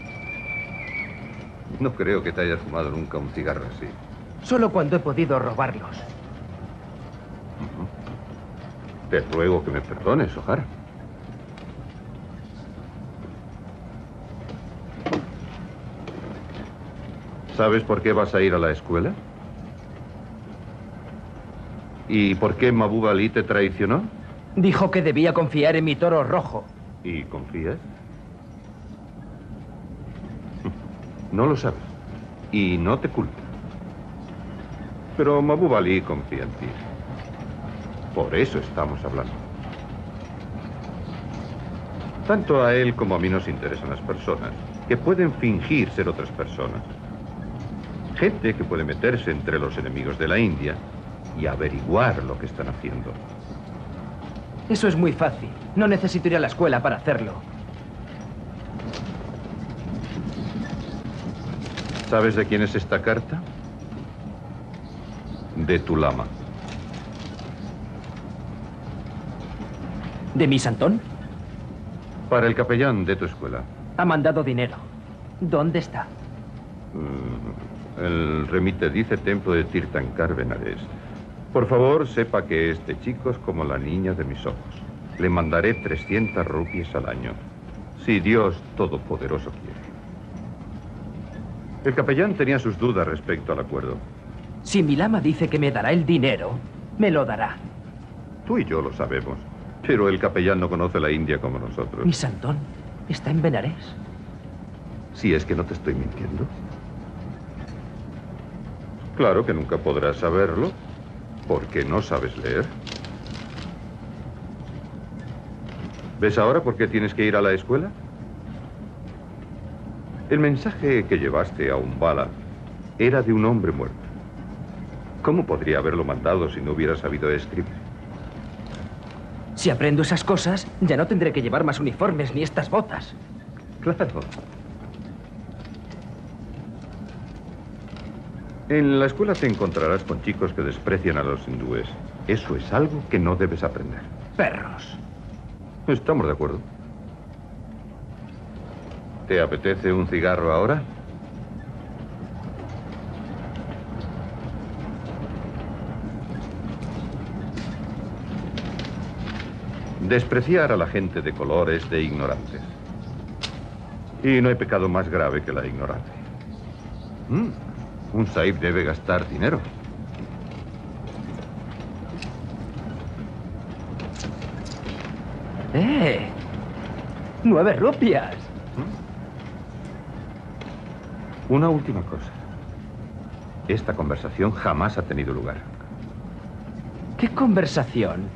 No creo que te hayas fumado nunca un cigarro así. Solo cuando he podido robarlos. Uh-huh. Te ruego que me perdones, O'Hara. ¿Sabes por qué vas a ir a la escuela? ¿Y por qué Mahbub Ali te traicionó? Dijo que debía confiar en mi toro rojo. ¿Y confías? No lo sabes. Y no te culpo. Pero Mahbub Ali confía en ti. Por eso estamos hablando. Tanto a él como a mí nos interesan las personas que pueden fingir ser otras personas. Gente que puede meterse entre los enemigos de la India y averiguar lo que están haciendo. Eso es muy fácil. No necesito ir a la escuela para hacerlo. ¿Sabes de quién es esta carta? De tu lama. ¿De mi Santón? Para el capellán de tu escuela. Ha mandado dinero. ¿Dónde está? Mm, el remite dice templo de Tirthankar Benares. Por favor, sepa que este chico es como la niña de mis ojos. Le mandaré trescientas rupias al año. Si Dios Todopoderoso quiere. El capellán tenía sus dudas respecto al acuerdo. Si mi lama dice que me dará el dinero, me lo dará. Tú y yo lo sabemos. Pero el capellán no conoce la India como nosotros. Mi Santón está en Benarés. Si es que no te estoy mintiendo. Claro que nunca podrás saberlo, porque no sabes leer. ¿Ves ahora por qué tienes que ir a la escuela? El mensaje que llevaste a Umbala era de un hombre muerto. ¿Cómo podría haberlo mandado si no hubiera sabido escribir? Si aprendo esas cosas, ya no tendré que llevar más uniformes ni estas botas. Claro. En la escuela te encontrarás con chicos que desprecian a los hindúes. Eso es algo que no debes aprender. Perros. Estamos de acuerdo. ¿Te apetece un cigarro ahora? Despreciar a la gente de color es de ignorantes. Y no hay pecado más grave que la ignorancia. Mm, un sahib debe gastar dinero. ¡Eh! ¡Nueve rupias! Una última cosa. Esta conversación jamás ha tenido lugar. ¿Qué conversación?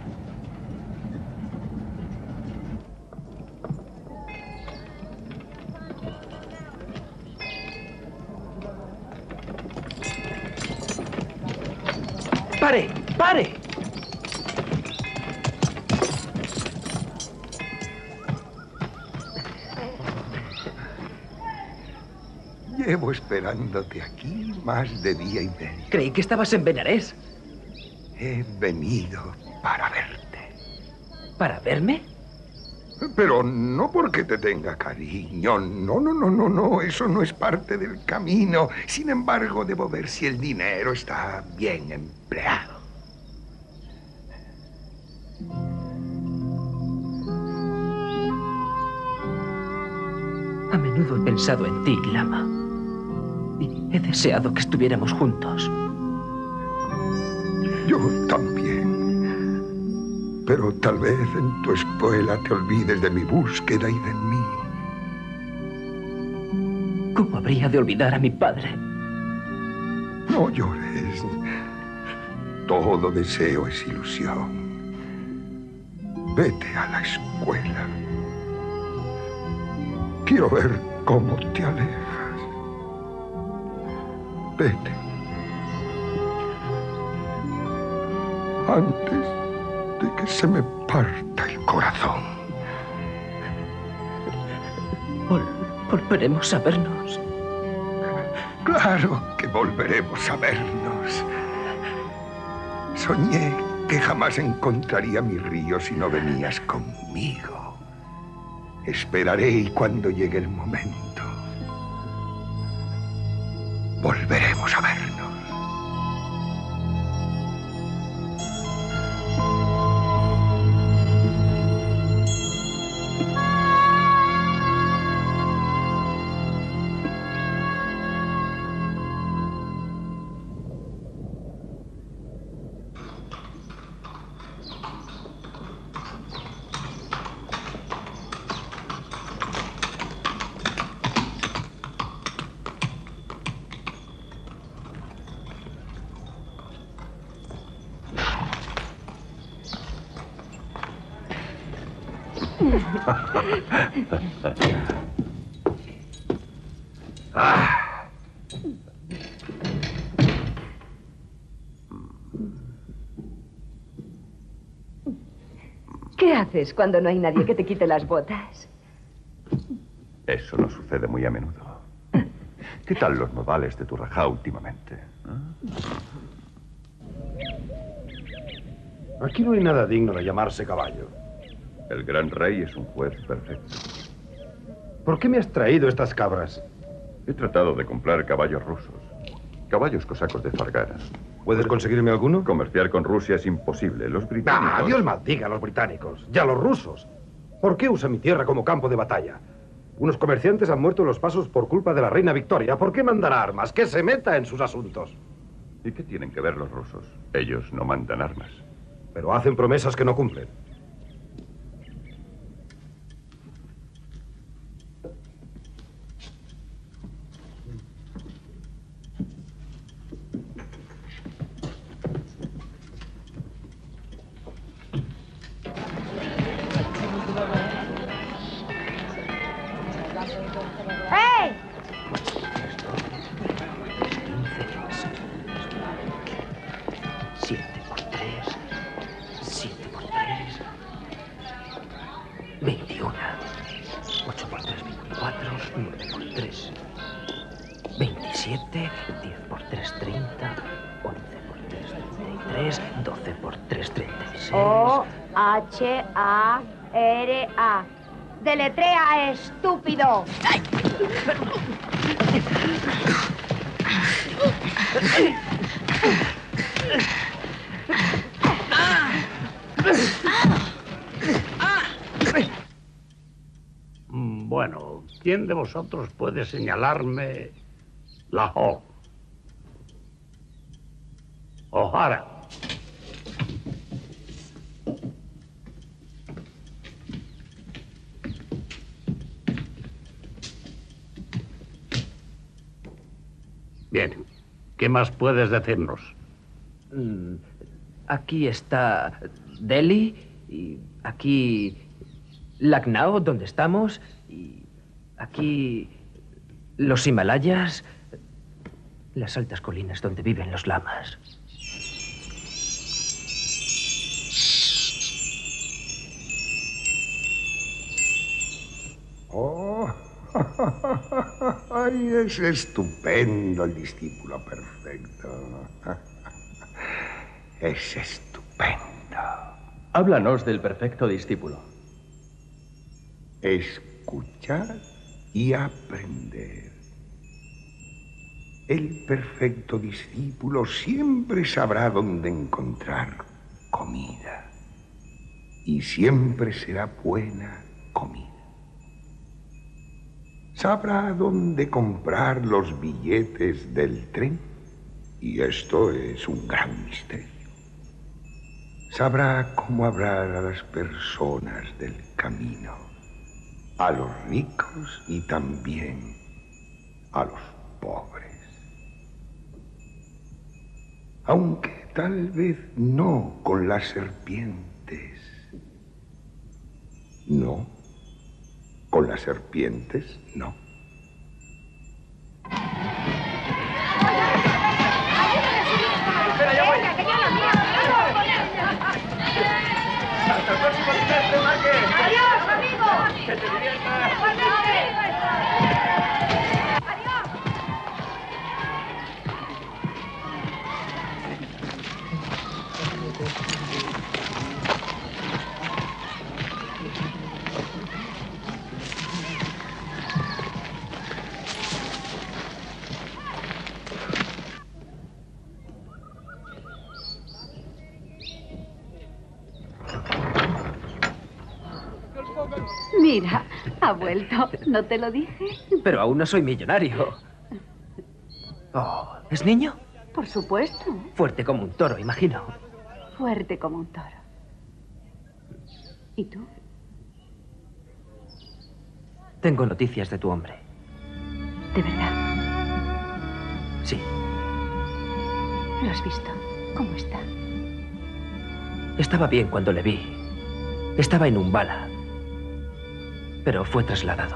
¡Pare! ¡Pare! Llevo esperándote aquí más de día y medio. Creí que estabas en Benarés. He venido para verte. ¿Para verme? Pero no porque te tenga cariño. No, no, no, no, no. Eso no es parte del camino. Sin embargo, debo ver si el dinero está bien empleado. A menudo he pensado en ti, Lama. Y he deseado que estuviéramos juntos. Yo también. Pero tal vez en tu escuela te olvides de mi búsqueda y de mí. ¿Cómo habría de olvidar a mi padre? No llores. Todo deseo es ilusión. Vete a la escuela. Quiero ver cómo te alejas. Vete. Antes de que se me parta el corazón. Vol volveremos a vernos. Claro que volveremos a vernos. Soñé que jamás encontraría mi río si no venías conmigo. Esperaré y cuando llegue el momento, volveremos a vernos. ¿Qué haces cuando no hay nadie que te quite las botas? Eso no sucede muy a menudo. ¿Qué tal los modales de tu rajá últimamente? Aquí no hay nada digno de llamarse caballo. El gran rey es un juez perfecto. ¿Por qué me has traído estas cabras? He tratado de comprar caballos rusos. Caballos cosacos de Fargara. ¿Puedes conseguirme alguno? Comerciar con Rusia es imposible. Los británicos... ¡Ah! Dios maldiga a los británicos y a los rusos. ¿Por qué usa mi tierra como campo de batalla? Unos comerciantes han muerto en los pasos por culpa de la reina Victoria. ¿Por qué mandará armas? Que se meta en sus asuntos. ¿Y qué tienen que ver los rusos? Ellos no mandan armas. Pero hacen promesas que no cumplen. ¡Hey! Siete por tres. Siete por tres. Veintiuno. Ocho por tres, veinticuatro. Nueve por tres. Veintisiete. Diez por tres, treinta. Once por tres, treinta y tres. Doce por tres, treinta y seis. O H A R A. Deletrea, estúpido. Bueno, ¿quién de vosotros puede señalarme Lahore? O'Hara. Bien, ¿qué más puedes decirnos? Mm, Aquí está Delhi, y aquí Lucknow, donde estamos, y aquí los Himalayas, las altas colinas donde viven los lamas. Oh, ay, es estupendo el discípulo perfecto. Es estupendo. Háblanos del perfecto discípulo. Escuchar y aprender. El perfecto discípulo siempre sabrá dónde encontrar comida. Y siempre será buena comida. Sabrá dónde comprar los billetes del tren. Y esto es un gran misterio. Sabrá cómo hablar a las personas del camino, a los ricos y también a los pobres. Aunque tal vez no con las serpientes. No, con las serpientes no. ¡Hasta el próximo trimestre, Marqués! ¡Adiós, amigo! ¡Que te diviertas! Mira, ha vuelto. ¿No te lo dije? Pero aún no soy millonario. Oh, ¿es niño? Por supuesto. Fuerte como un toro, imagino. Fuerte como un toro. ¿Y tú? Tengo noticias de tu hombre. ¿De verdad? Sí. ¿Lo has visto? ¿Cómo está? Estaba bien cuando le vi. Estaba en Umbala. Pero fue trasladado.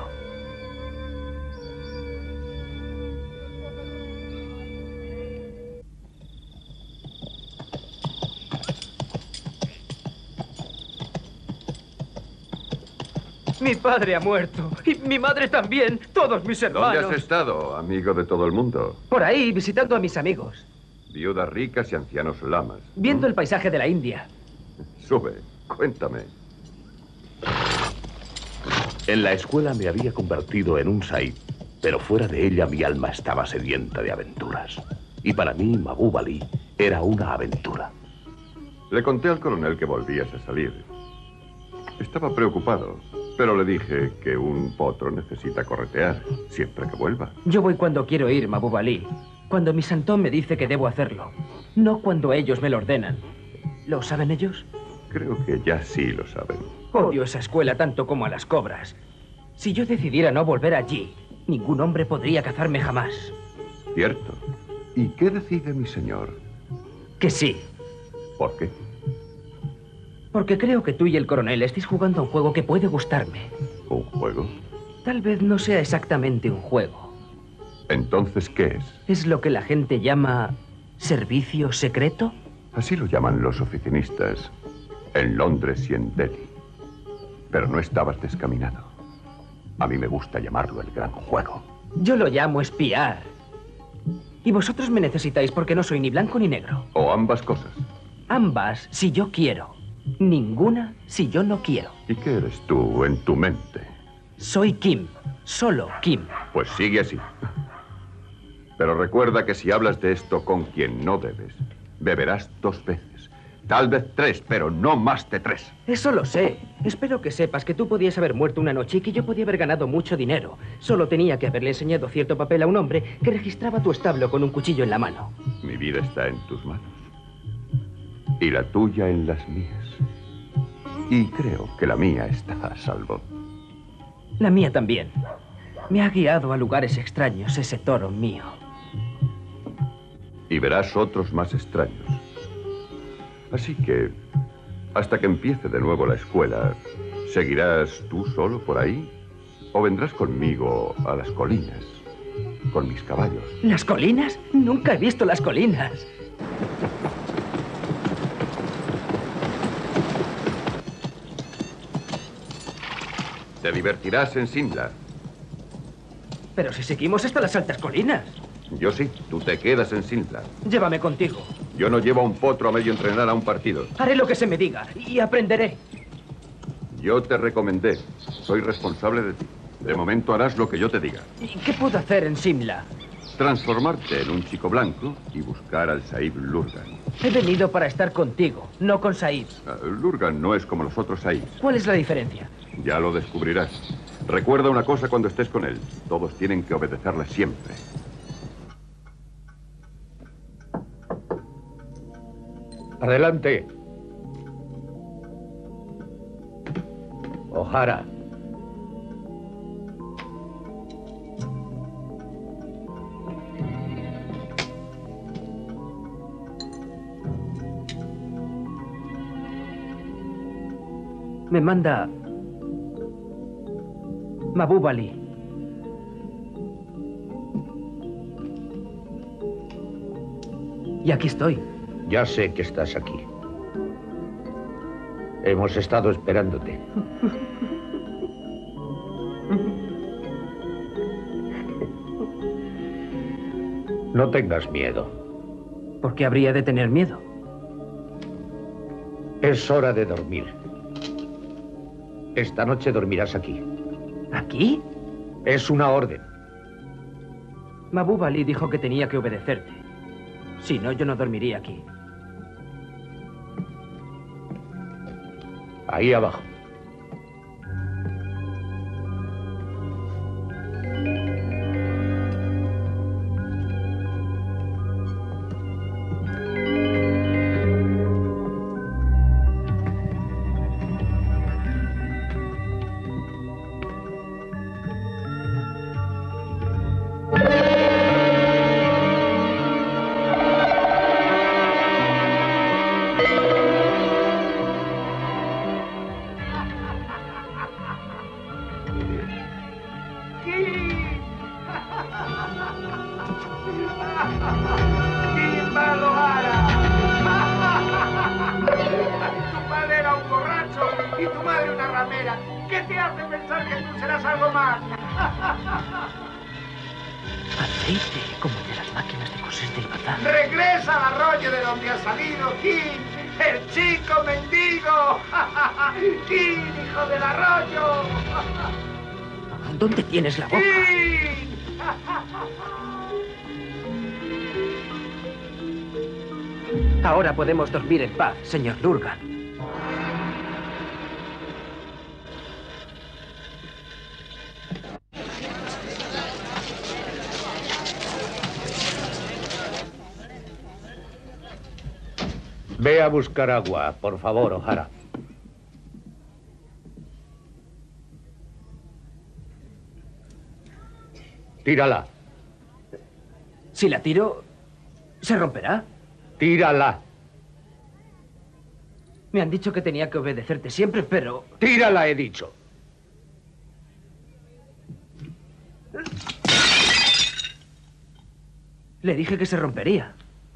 Mi padre ha muerto. Y mi madre también. Todos mis hermanos. ¿Dónde has estado, amigo de todo el mundo? Por ahí, visitando a mis amigos. Viudas ricas y ancianos lamas. Viendo el paisaje de la India. Sube, cuéntame. En la escuela me había convertido en un said, pero fuera de ella mi alma estaba sedienta de aventuras. Y para mí, Mahbub Ali era una aventura. Le conté al coronel que volvías a salir. Estaba preocupado. Pero le dije que un potro necesita corretear siempre que vuelva. Yo voy cuando quiero ir, Mahbub Ali. Cuando mi santón me dice que debo hacerlo. No cuando ellos me lo ordenan. ¿Lo saben ellos? Creo que ya sí lo saben. Odio esa escuela tanto como a las cobras. Si yo decidiera no volver allí, ningún hombre podría cazarme jamás. Cierto. ¿Y qué decide mi señor? Que sí. ¿Por qué? Porque creo que tú y el coronel estáis jugando a un juego que puede gustarme. ¿Un juego? Tal vez no sea exactamente un juego. ¿Entonces qué es? ¿Es lo que la gente llama servicio secreto? Así lo llaman los oficinistas en Londres y en Delhi. Pero no estabas descaminado. A mí me gusta llamarlo el gran juego. Yo lo llamo espiar. Y vosotros me necesitáis porque no soy ni blanco ni negro. O ambas cosas. Ambas si yo quiero. Ninguna si yo no quiero. ¿Y qué eres tú en tu mente? Soy Kim. Solo Kim. Pues sigue así. Pero recuerda que si hablas de esto con quien no debes, beberás dos veces. Tal vez tres, pero no más de tres. Eso lo sé. Espero que sepas que tú podías haber muerto una noche y que yo podía haber ganado mucho dinero. Solo tenía que haberle enseñado cierto papel a un hombre que registraba tu establo con un cuchillo en la mano. Mi vida está en tus manos. Y la tuya en las mías. Y creo que la mía está a salvo. La mía también. Me ha guiado a lugares extraños ese toro mío. Y verás otros más extraños. Así que, hasta que empiece de nuevo la escuela, ¿seguirás tú solo por ahí? ¿O vendrás conmigo a las colinas, con mis caballos? ¿Las colinas? Nunca he visto las colinas. Te divertirás en Simla. Pero si seguimos hasta las altas colinas. Yo sí, tú te quedas en Simla. Llévame contigo. Yo no llevo a un potro a medio entrenar a un partido. Haré lo que se me diga y aprenderé. Yo te recomendé. Soy responsable de ti. De momento harás lo que yo te diga. ¿Y qué puedo hacer en Simla? Transformarte en un chico blanco y buscar al Sahib Lurgan. He venido para estar contigo, no con Said. Uh, Lurgan no es como los otros Saibs. ¿Cuál es la diferencia? Ya lo descubrirás. Recuerda una cosa cuando estés con él. Todos tienen que obedecerle siempre. Adelante. O'Hara. Me manda Mahbub Ali. Y aquí estoy. Ya sé que estás aquí. Hemos estado esperándote. No tengas miedo. ¿Por qué habría de tener miedo? Es hora de dormir. Esta noche dormirás aquí. ¿Aquí? Es una orden. Mahbub Ali dijo que tenía que obedecerte. Si no, yo no dormiría aquí. Ahí abajo. ¿Dónde tienes la boca? Ahora podemos dormir en paz, señor Lurgan. Ve a buscar agua, por favor, O'Hara. Tírala. Si la tiro, ¿se romperá? Tírala. Me han dicho que tenía que obedecerte siempre, pero... Tírala, he dicho. Le dije que se rompería.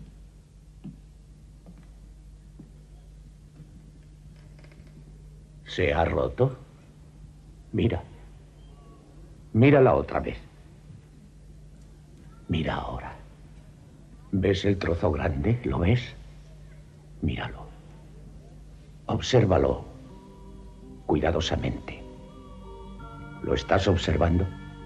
¿Se ha roto? Mira. Mírala otra vez. Mira ahora. ¿Ves el trozo grande? ¿Lo ves? Míralo. Obsérvalo cuidadosamente. ¿Lo estás observando?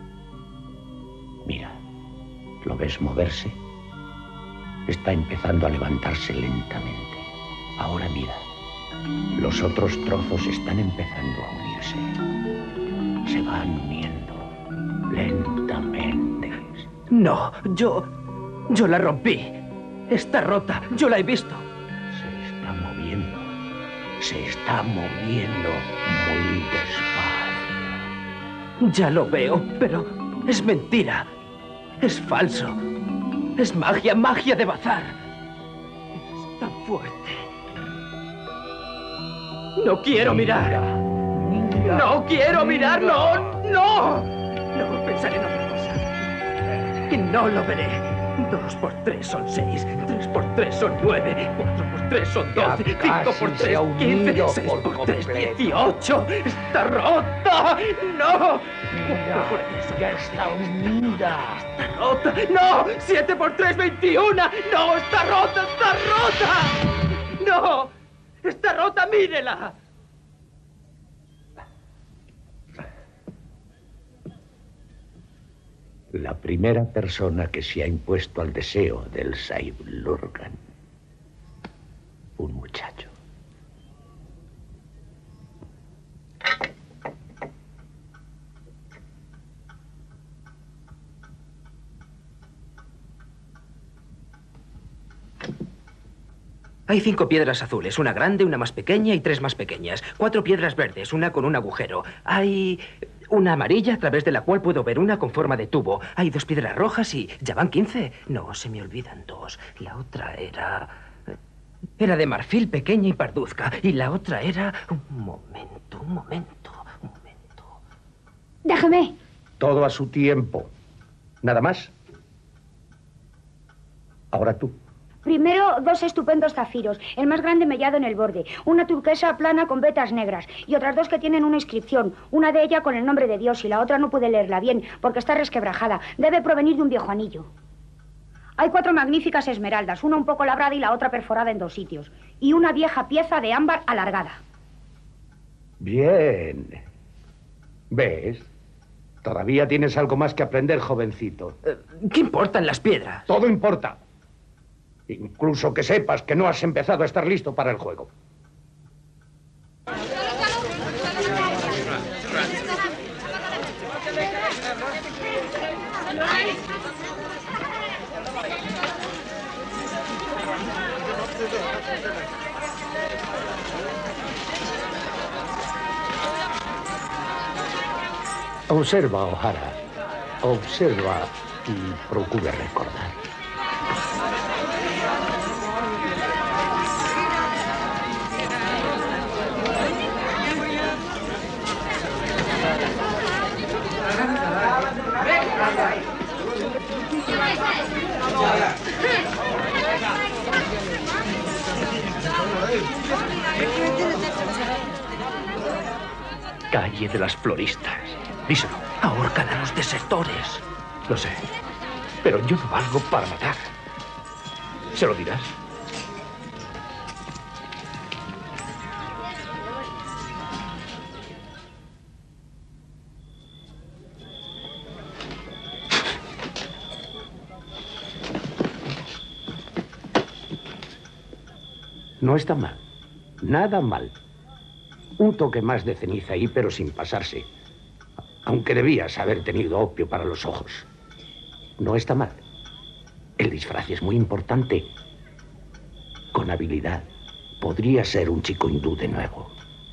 Mira. ¿Lo ves moverse? Está empezando a levantarse lentamente. Ahora mira. Los otros trozos están empezando a unirse. Se van uniendo lentamente. No, yo... yo la rompí. Está rota. Yo la he visto. Se está moviendo. Se está moviendo muy despacio. Ya lo veo, pero es mentira. Es falso. Es magia, magia de bazar. Es tan fuerte. No quiero mirar. No quiero mirar. No, no. No, pensaré en otra cosa. Y no lo veré. Dos por tres son seis. Tres por tres son nueve. Cuatro por tres son doce. Cinco por tres, quince. Seis por tres, dieciocho. ¡Está rota! ¡No! Cuatro por tres son ya está unida. ¡Está rota! ¡No! ¡Siete por tres, veintiuna! ¡No! ¡Está rota! ¡Está rota! ¡No! ¡Está rota! ¡Mírela! La primera persona que se ha impuesto al deseo del Saib Lurgan. Un muchacho. Hay cinco piedras azules, una grande, una más pequeña y tres más pequeñas. Cuatro piedras verdes, una con un agujero. Hay una amarilla a través de la cual puedo ver una con forma de tubo. Hay dos piedras rojas y... ¿ya van quince? No, se me olvidan dos. La otra era... era de marfil pequeña y parduzca. Y la otra era... Un momento, un momento, un momento. Déjame. Todo a su tiempo. ¿Nada más? Ahora tú. Primero, dos estupendos zafiros, el más grande mellado en el borde, una turquesa plana con vetas negras y otras dos que tienen una inscripción, una de ellas con el nombre de Dios y la otra no pude leerla bien porque está resquebrajada. Debe provenir de un viejo anillo. Hay cuatro magníficas esmeraldas, una un poco labrada y la otra perforada en dos sitios, y una vieja pieza de ámbar alargada. Bien. ¿Ves? Todavía tienes algo más que aprender, jovencito. ¿Qué importan las piedras? Todo importa. Incluso que sepas que no has empezado a estar listo para el juego. Observa, O'Hara. Observa y procura recordar. Calle de las Floristas. Díselo. Ahorcan a los desertores. Lo sé. Pero yo no valgo para matar. ¿Se lo dirás? No está mal. Nada mal. Un toque más de ceniza ahí, pero sin pasarse. Aunque debías haber tenido opio para los ojos. No está mal. El disfraz es muy importante. Con habilidad podría ser un chico hindú de nuevo.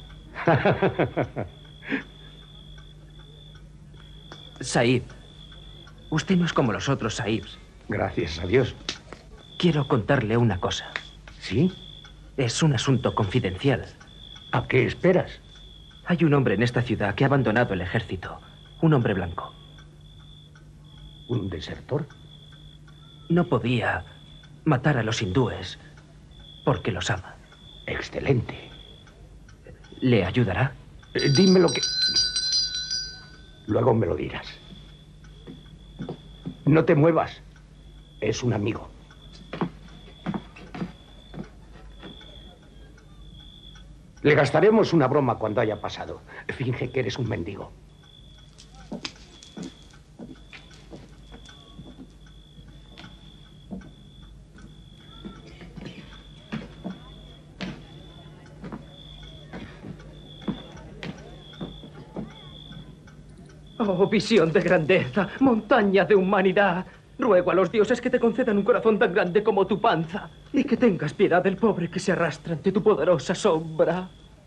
Sahib, usted no es como los otros sahibs. Gracias a Dios. Quiero contarle una cosa. ¿Sí? Es un asunto confidencial. ¿A qué esperas? Hay un hombre en esta ciudad que ha abandonado el ejército. Un hombre blanco. ¿Un desertor? No podía matar a los hindúes porque los ama. Excelente. ¿Le ayudará? Eh, dime lo que... Luego me lo dirás. No te muevas. Es un amigo. Le gastaremos una broma cuando haya pasado. Finge que eres un mendigo. Oh, visión de grandeza, montaña de humanidad. Ruego a los dioses que te concedan un corazón tan grande como tu panza y que tengas piedad del pobre que se arrastra ante tu poderosa sombra.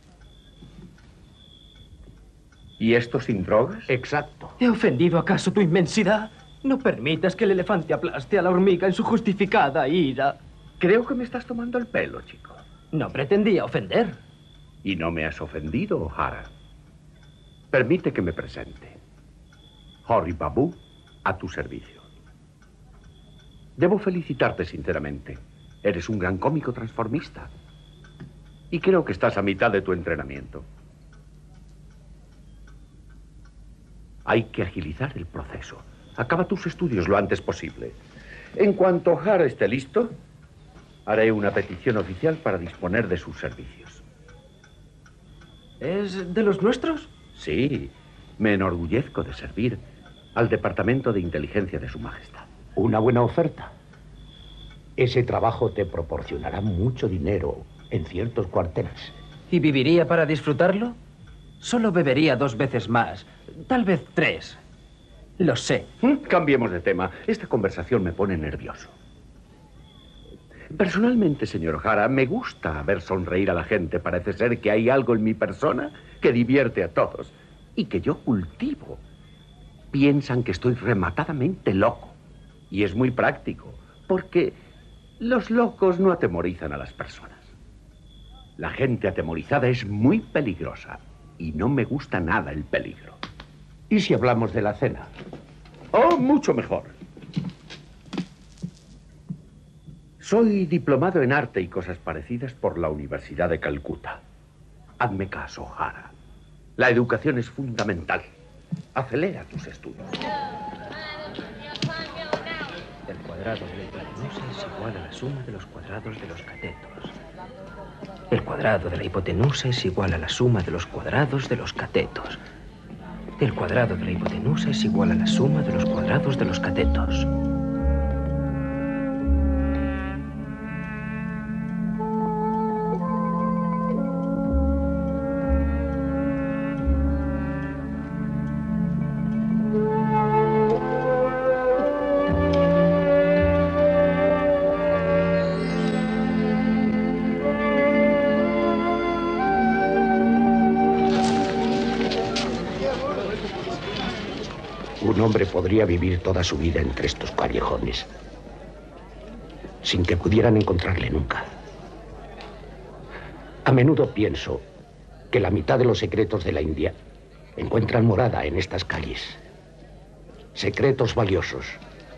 ¿Y esto sin drogas? Exacto. ¿He ofendido acaso tu inmensidad? No permitas que el elefante aplaste a la hormiga en su justificada ira. Creo que me estás tomando el pelo, chico. No pretendía ofender. Y no me has ofendido, O'Hara. Permite que me presente. Hori Babu, a tu servicio. Debo felicitarte sinceramente. Eres un gran cómico transformista. Y creo que estás a mitad de tu entrenamiento. Hay que agilizar el proceso. Acaba tus estudios lo antes posible. En cuanto O'Hara esté listo, haré una petición oficial para disponer de sus servicios. ¿Es de los nuestros? Sí, me enorgullezco de servir al Departamento de Inteligencia de Su Majestad. Una buena oferta. Ese trabajo te proporcionará mucho dinero en ciertos cuarteles. ¿Y viviría para disfrutarlo? Solo bebería dos veces más, tal vez tres. Lo sé. Cambiemos de tema. Esta conversación me pone nervioso. Personalmente, señor O'Hara, me gusta ver sonreír a la gente. Parece ser que hay algo en mi persona que divierte a todos y que yo cultivo. Piensan que estoy rematadamente loco. Y es muy práctico, porque los locos no atemorizan a las personas. La gente atemorizada es muy peligrosa y no me gusta nada el peligro. ¿Y si hablamos de la cena? Oh, mucho mejor. Soy diplomado en arte y cosas parecidas por la Universidad de Calcuta. Hazme caso, O'Hara. La educación es fundamental. Acelera tus estudios. El cuadrado de la hipotenusa es igual a la suma de los cuadrados de los catetos. El cuadrado de la hipotenusa es igual a la suma de los cuadrados de los catetos. El cuadrado de la hipotenusa es igual a la suma de los cuadrados de los catetos. Un hombre podría vivir toda su vida entre estos callejones sin que pudieran encontrarle nunca. A menudo pienso que la mitad de los secretos de la India encuentran morada en estas calles. Secretos valiosos.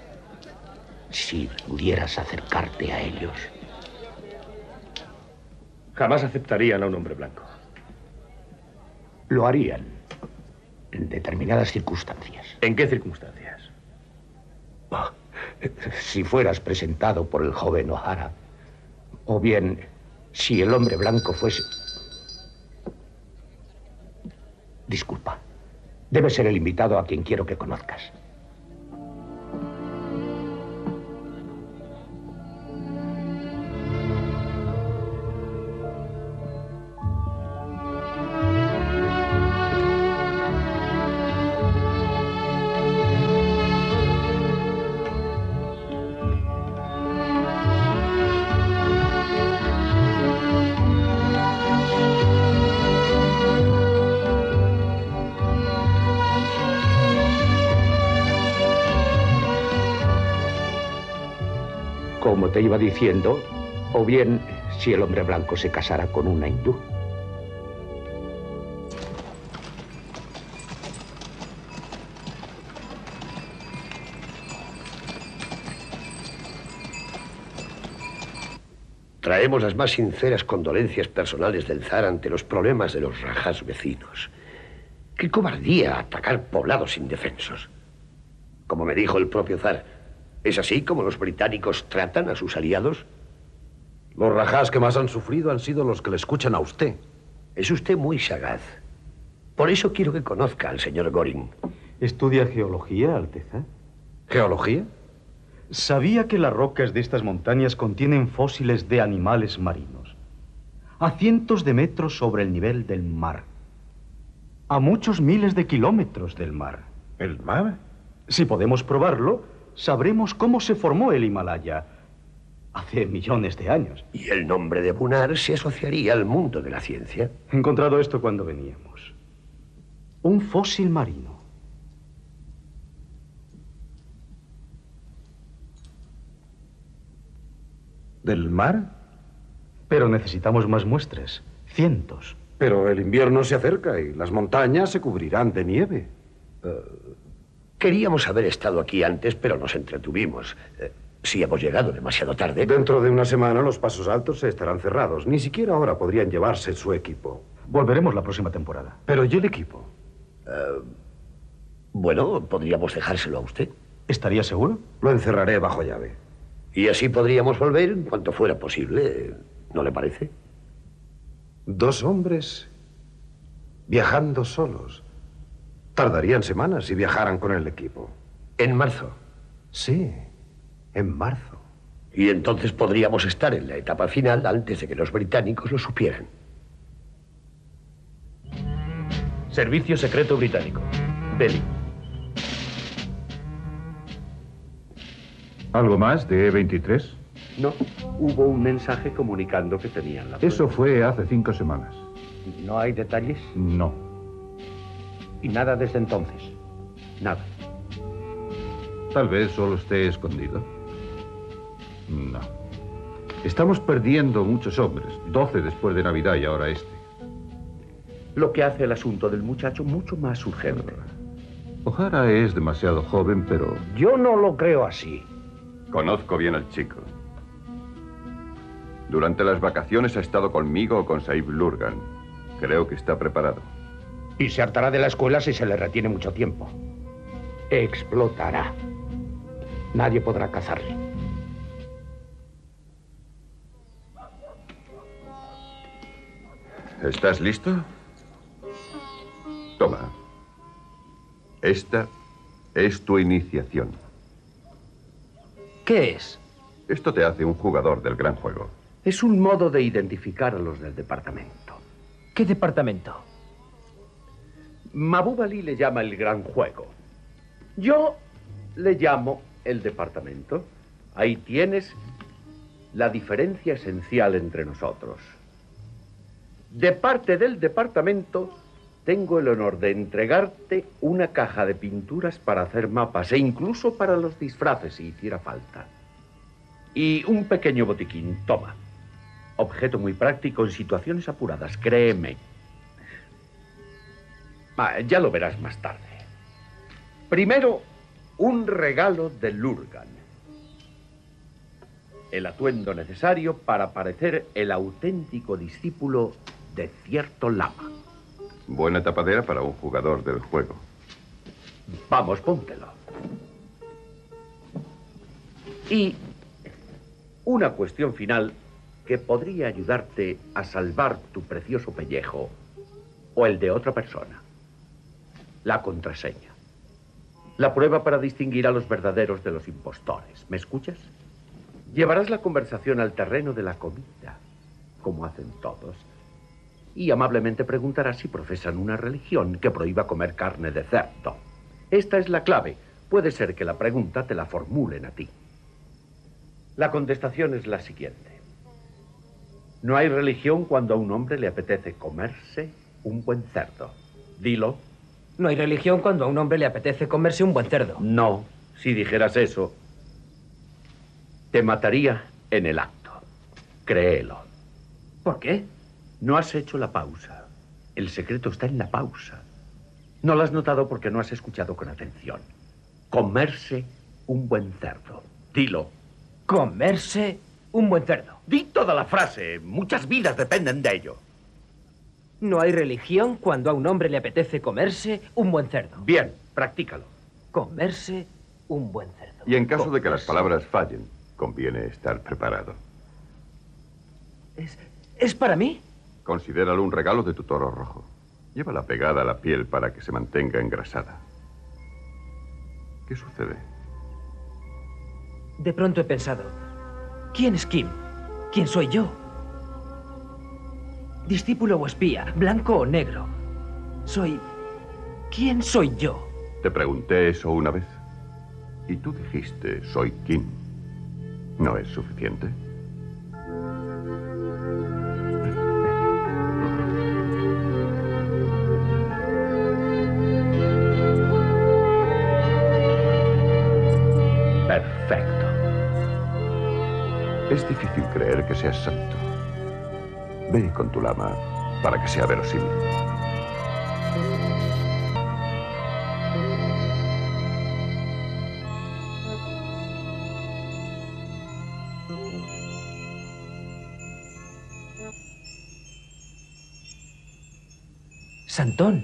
Si pudieras acercarte a ellos. Jamás aceptarían a un hombre blanco. Lo harían en determinadas circunstancias. ¿En qué circunstancias? Oh, si fueras presentado por el joven O'Hara, o bien si el hombre blanco fuese... Disculpa, debe ser el invitado a quien quiero que conozcas. como te iba diciendo, o bien si el hombre blanco se casara con una hindú. Traemos las más sinceras condolencias personales del zar ante los problemas de los rajás vecinos. ¡Qué cobardía atacar poblados indefensos! Como me dijo el propio zar, ¿es así como los británicos tratan a sus aliados? Los rajás que más han sufrido han sido los que le escuchan a usted. Es usted muy sagaz. Por eso quiero que conozca al señor Goring. ¿Estudia geología, Alteza? ¿Geología? Sabía que las rocas de estas montañas contienen fósiles de animales marinos, a cientos de metros sobre el nivel del mar, a muchos miles de kilómetros del mar. ¿El mar? Si podemos probarlo, sabremos cómo se formó el Himalaya hace millones de años. Y el nombre de Bunar se asociaría al mundo de la ciencia. He encontrado esto cuando veníamos. Un fósil marino. ¿Del mar? Pero necesitamos más muestras. Cientos. Pero el invierno se acerca y las montañas se cubrirán de nieve. Uh, queríamos haber estado aquí antes, pero nos entretuvimos. Uh, si hemos llegado demasiado tarde... Dentro de una semana los pasos altos se estarán cerrados. Ni siquiera ahora podrían llevarse su equipo. Volveremos la próxima temporada. ¿Pero y el equipo? Uh, bueno, podríamos dejárselo a usted. ¿Estaría seguro? Lo encerraré bajo llave. Y así podríamos volver en cuanto fuera posible, ¿no le parece? Dos hombres viajando solos. Tardarían semanas si viajaran con el equipo. ¿En marzo? Sí, en marzo. Y entonces podríamos estar en la etapa final antes de que los británicos lo supieran. Servicio Secreto Británico. Delhi. ¿Algo más de E veintitrés? No, hubo un mensaje comunicando que tenían la prueba. Eso fue hace cinco semanas. ¿No hay detalles? No. ¿Y nada desde entonces? Nada. Tal vez solo esté escondido. No. Estamos perdiendo muchos hombres. Doce después de Navidad y ahora este. Lo que hace el asunto del muchacho mucho más urgente. O'Hara es demasiado joven, pero... Yo no lo creo así. Conozco bien al chico. Durante las vacaciones ha estado conmigo o con Saib Lurgan. Creo que está preparado. Y se hartará de la escuela si se le retiene mucho tiempo. Explotará. Nadie podrá cazarle. ¿Estás listo? Toma. Esta es tu iniciación. ¿Qué es? Esto te hace un jugador del gran juego. Es un modo de identificar a los del departamento. ¿Qué departamento? Mahbub Ali le llama el gran juego. Yo le llamo el departamento. Ahí tienes la diferencia esencial entre nosotros. De parte del departamento, tengo el honor de entregarte una caja de pinturas para hacer mapas e incluso para los disfraces si hiciera falta. Y un pequeño botiquín, toma. Objeto muy práctico en situaciones apuradas, créeme. Ah, ya lo verás más tarde. Primero, un regalo de Lurgan. El atuendo necesario para parecer el auténtico discípulo de cierto lama. Buena tapadera para un jugador del juego. Vamos, póntelo. Y una cuestión final que podría ayudarte a salvar tu precioso pellejo o el de otra persona. La contraseña. La prueba para distinguir a los verdaderos de los impostores. ¿Me escuchas? Llevarás la conversación al terreno de la comida, como hacen todos, y amablemente preguntarás si profesan una religión que prohíba comer carne de cerdo. Esta es la clave. Puede ser que la pregunta te la formulen a ti. La contestación es la siguiente. No hay religión cuando a un hombre le apetece comerse un buen cerdo. Dilo. No hay religión cuando a un hombre le apetece comerse un buen cerdo. No. Si dijeras eso, te Te mataría en el acto. Créelo. ¿Por qué? No has hecho la pausa. El secreto está en la pausa. No lo has notado porque no has escuchado con atención. Comerse un buen cerdo. Dilo. Comerse un buen cerdo. Di toda la frase. Muchas vidas dependen de ello. No hay religión cuando a un hombre le apetece comerse un buen cerdo. Bien, practícalo. Comerse un buen cerdo. Y en caso de que las palabras fallen, conviene estar preparado. ¿Es, ¿Es para mí? Considéralo un regalo de tu toro rojo. Llévala pegada a la piel para que se mantenga engrasada. ¿Qué sucede? De pronto he pensado, ¿quién es Kim? ¿Quién soy yo? ¿Discípulo o espía? ¿Blanco o negro? Soy... ¿Quién soy yo? Te pregunté eso una vez. Y tú dijiste, soy Kim. ¿No es suficiente? Perfecto. Es difícil creer que seas santo. Ve con tu lama para que sea verosímil. Santón.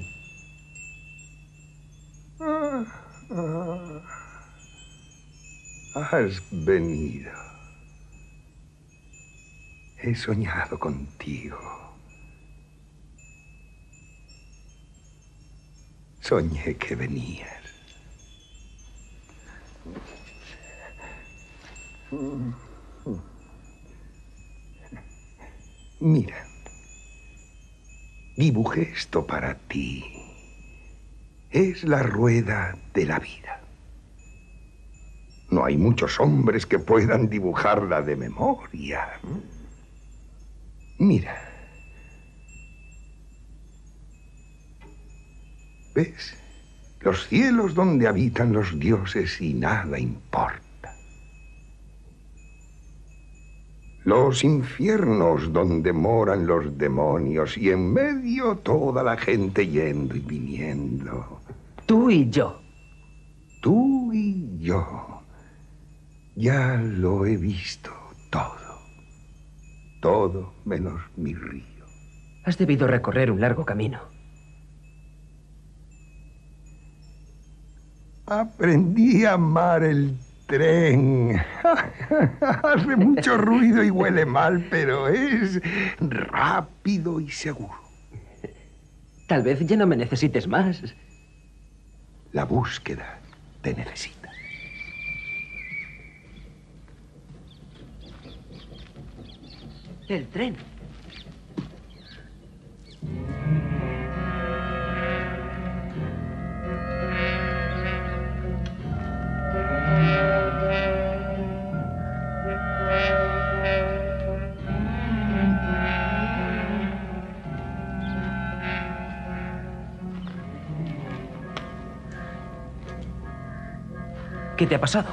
Ah, ah. Has venido. He soñado contigo. Soñé que venías. Mira, dibujé esto para ti. Es la rueda de la vida. No hay muchos hombres que puedan dibujarla de memoria. Mira. ¿Ves? Los cielos donde habitan los dioses y nada importa. Los infiernos donde moran los demonios y en medio toda la gente yendo y viniendo. Tú y yo. Tú y yo. Ya lo he visto todo. Todo menos mi río. Has debido recorrer un largo camino. Aprendí a amar el tren. Hace mucho ruido y huele mal, pero es rápido y seguro. Tal vez ya no me necesites más. La búsqueda te necesita. El tren. ¿Qué te ha pasado?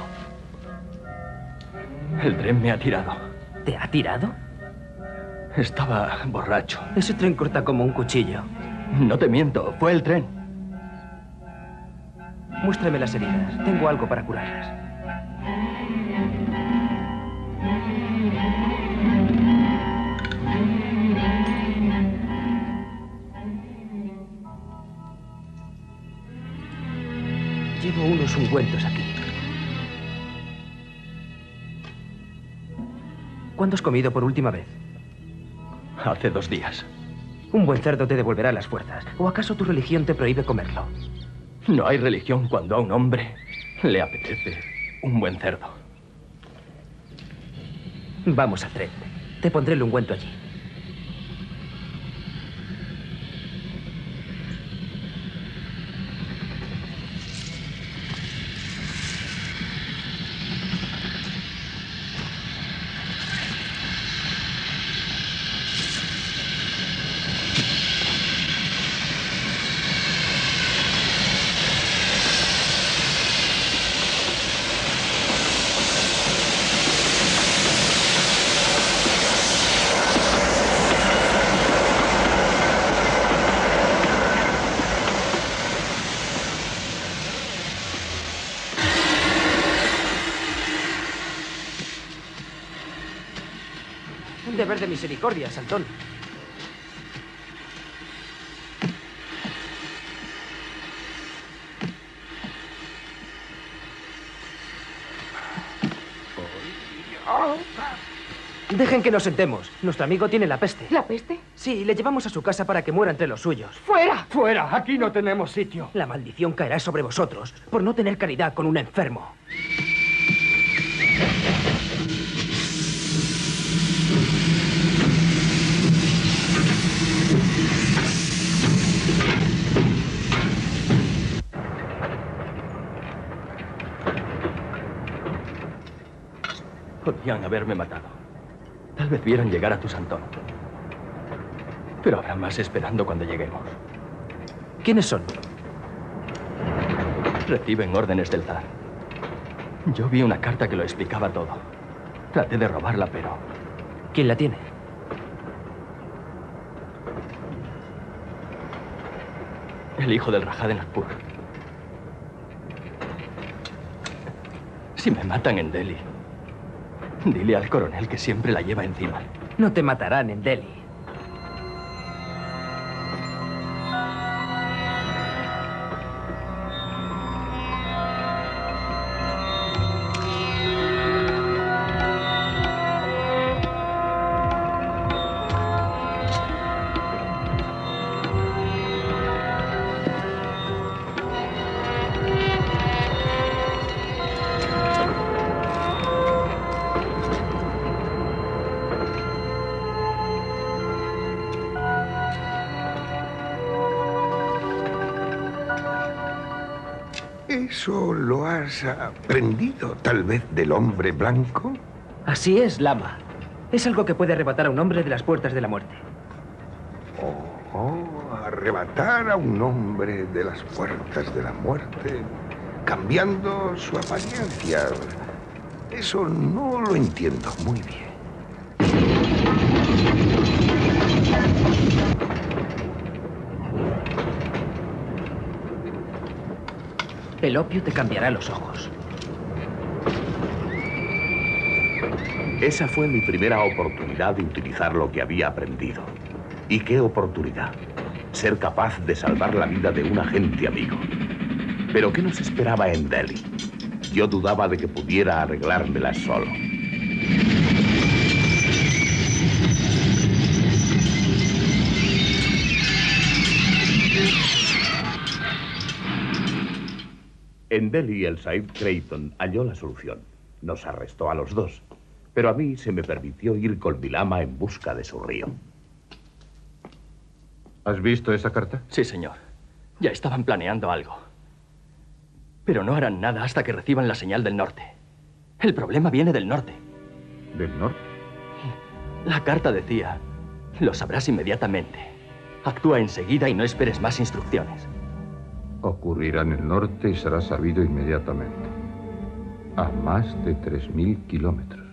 El tren me ha tirado. ¿Te ha tirado? Estaba borracho. Ese tren corta como un cuchillo. No te miento, fue el tren. Muéstrame las heridas. Tengo algo para curarlas. Llevo unos ungüentos aquí. ¿Cuándo has comido por última vez? Hace dos días. Un buen cerdo te devolverá las fuerzas. ¿O acaso tu religión te prohíbe comerlo? No hay religión cuando a un hombre le apetece un buen cerdo. Vamos al tren. Te pondré el ungüento allí. deber de misericordia, Santón. Dejen que nos sentemos. Nuestro amigo tiene la peste. ¿La peste? Sí, le llevamos a su casa para que muera entre los suyos. ¡Fuera! ¡Fuera! Aquí no tenemos sitio. La maldición caerá sobre vosotros por no tener caridad con un enfermo. Podrían haberme matado. Tal vez vieran llegar a tu Santón. Pero habrá más esperando cuando lleguemos. ¿Quiénes son? Reciben órdenes del zar. Yo vi una carta que lo explicaba todo. Traté de robarla, pero... ¿Quién la tiene? El hijo del Rajá de Nagpur. Si me matan en Delhi, dile al coronel que siempre la lleva encima. No te matarán en Delhi. ¿Eso lo has aprendido, tal vez, del hombre blanco? Así es, Lama. Es algo que puede arrebatar a un hombre de las puertas de la muerte. Oh, oh, arrebatar a un hombre de las puertas de la muerte, cambiando su apariencia. Eso no lo entiendo muy bien. El opio te cambiará los ojos. Esa fue mi primera oportunidad de utilizar lo que había aprendido. ¿Y qué oportunidad? Ser capaz de salvar la vida de un agente amigo. ¿Pero qué nos esperaba en Delhi? Yo dudaba de que pudiera arreglármelas solo. En Delhi, el Said Creighton halló la solución. Nos arrestó a los dos. Pero a mí se me permitió ir con mi lama en busca de su río. ¿Has visto esa carta? Sí, señor. Ya estaban planeando algo. Pero no harán nada hasta que reciban la señal del norte. El problema viene del norte. ¿Del norte? La carta decía, lo sabrás inmediatamente. Actúa enseguida y no esperes más instrucciones. Ocurrirá en el norte y será sabido inmediatamente. A más de tres mil kilómetros.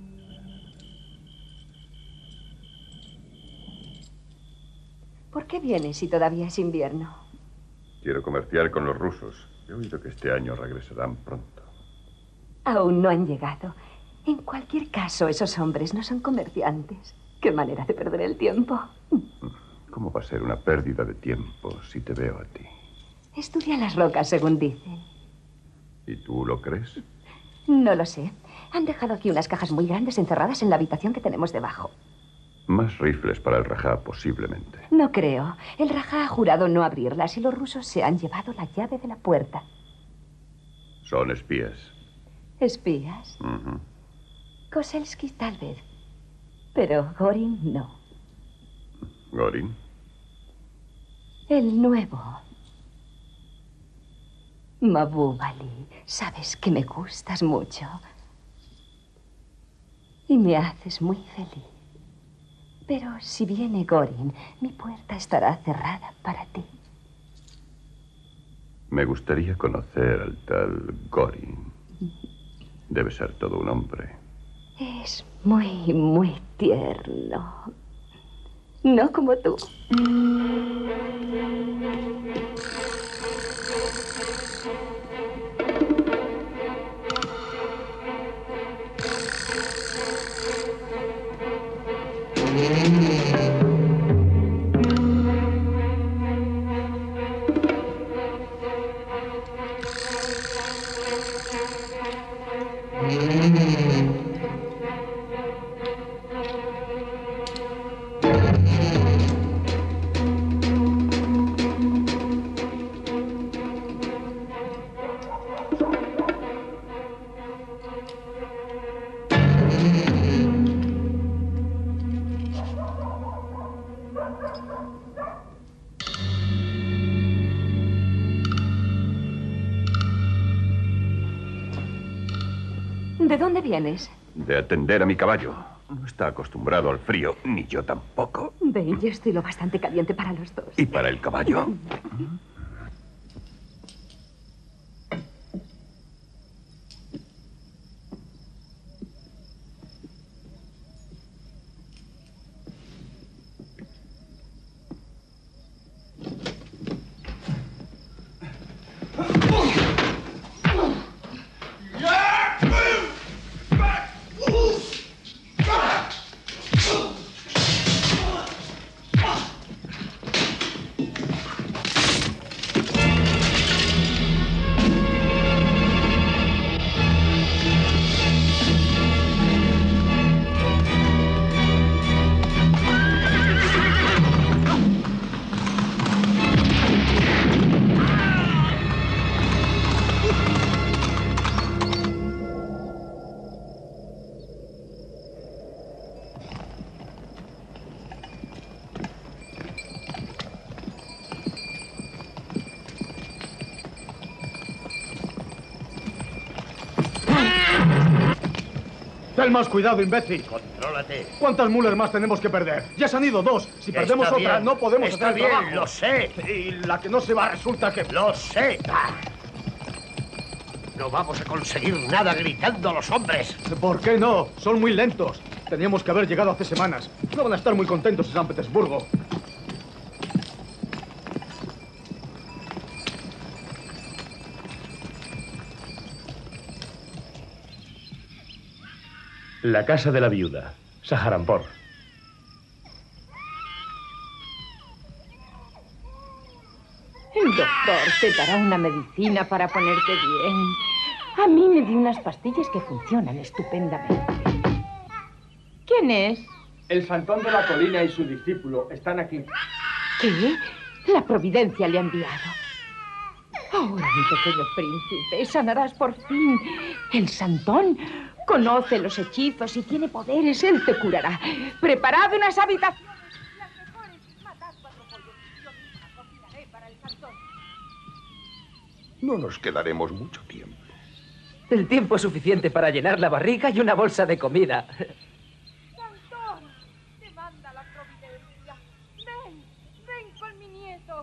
¿Por qué vienes si todavía es invierno? Quiero comerciar con los rusos. He oído que este año regresarán pronto. Aún no han llegado. En cualquier caso, esos hombres no son comerciantes. ¿Qué manera de perder el tiempo? ¿Cómo va a ser una pérdida de tiempo si te veo a ti? Estudia las rocas, según dicen. ¿Y tú lo crees? No lo sé. Han dejado aquí unas cajas muy grandes encerradas en la habitación que tenemos debajo. Más rifles para el Rajá, posiblemente. No creo. El Rajá ha jurado no abrirlas y los rusos se han llevado la llave de la puerta. Son espías. ¿Espías? Uh-huh. Koselski tal vez. Pero Gorin no. ¿Gorin? El nuevo. Mahbub Ali, sabes que me gustas mucho. Y me haces muy feliz. Pero si viene Gorin, mi puerta estará cerrada para ti. Me gustaría conocer al tal Gorin. Debe ser todo un hombre. Es muy, muy tierno. No como tú. ¿De dónde vienes? De atender a mi caballo. No está acostumbrado al frío, ni yo tampoco. Ven, yo estoy lo bastante caliente para los dos. ¿Y para el caballo? Ten más cuidado, imbécil. Contrólate. ¿Cuántas mulas más tenemos que perder? Ya se han ido dos. Si Está perdemos bien, otra, no podemos está hacer el bien, trabajo. lo sé. Y la que no se va resulta que... Lo sé. No vamos a conseguir nada gritando a los hombres. ¿Por qué no? Son muy lentos. Teníamos que haber llegado hace semanas. No van a estar muy contentos en San Petersburgo. La casa de la viuda, Saharanpur. El doctor te dará una medicina para ponerte bien. A mí me dio unas pastillas que funcionan estupendamente. ¿Quién es? El Santón de la Colina y su discípulo están aquí. ¿Qué? La providencia le ha enviado. Ahora, mi pequeño príncipe, sanarás por fin. El Santón conoce los hechizos y tiene poderes. Él te curará. Preparad unas habitaciones. Las mejores. Matad cuatro pollos. Yo misma cocinaré para el Santón. No nos quedaremos mucho tiempo. El tiempo es suficiente para llenar la barriga y una bolsa de comida. Santón, te manda la providencia. Ven, ven con mi nieto.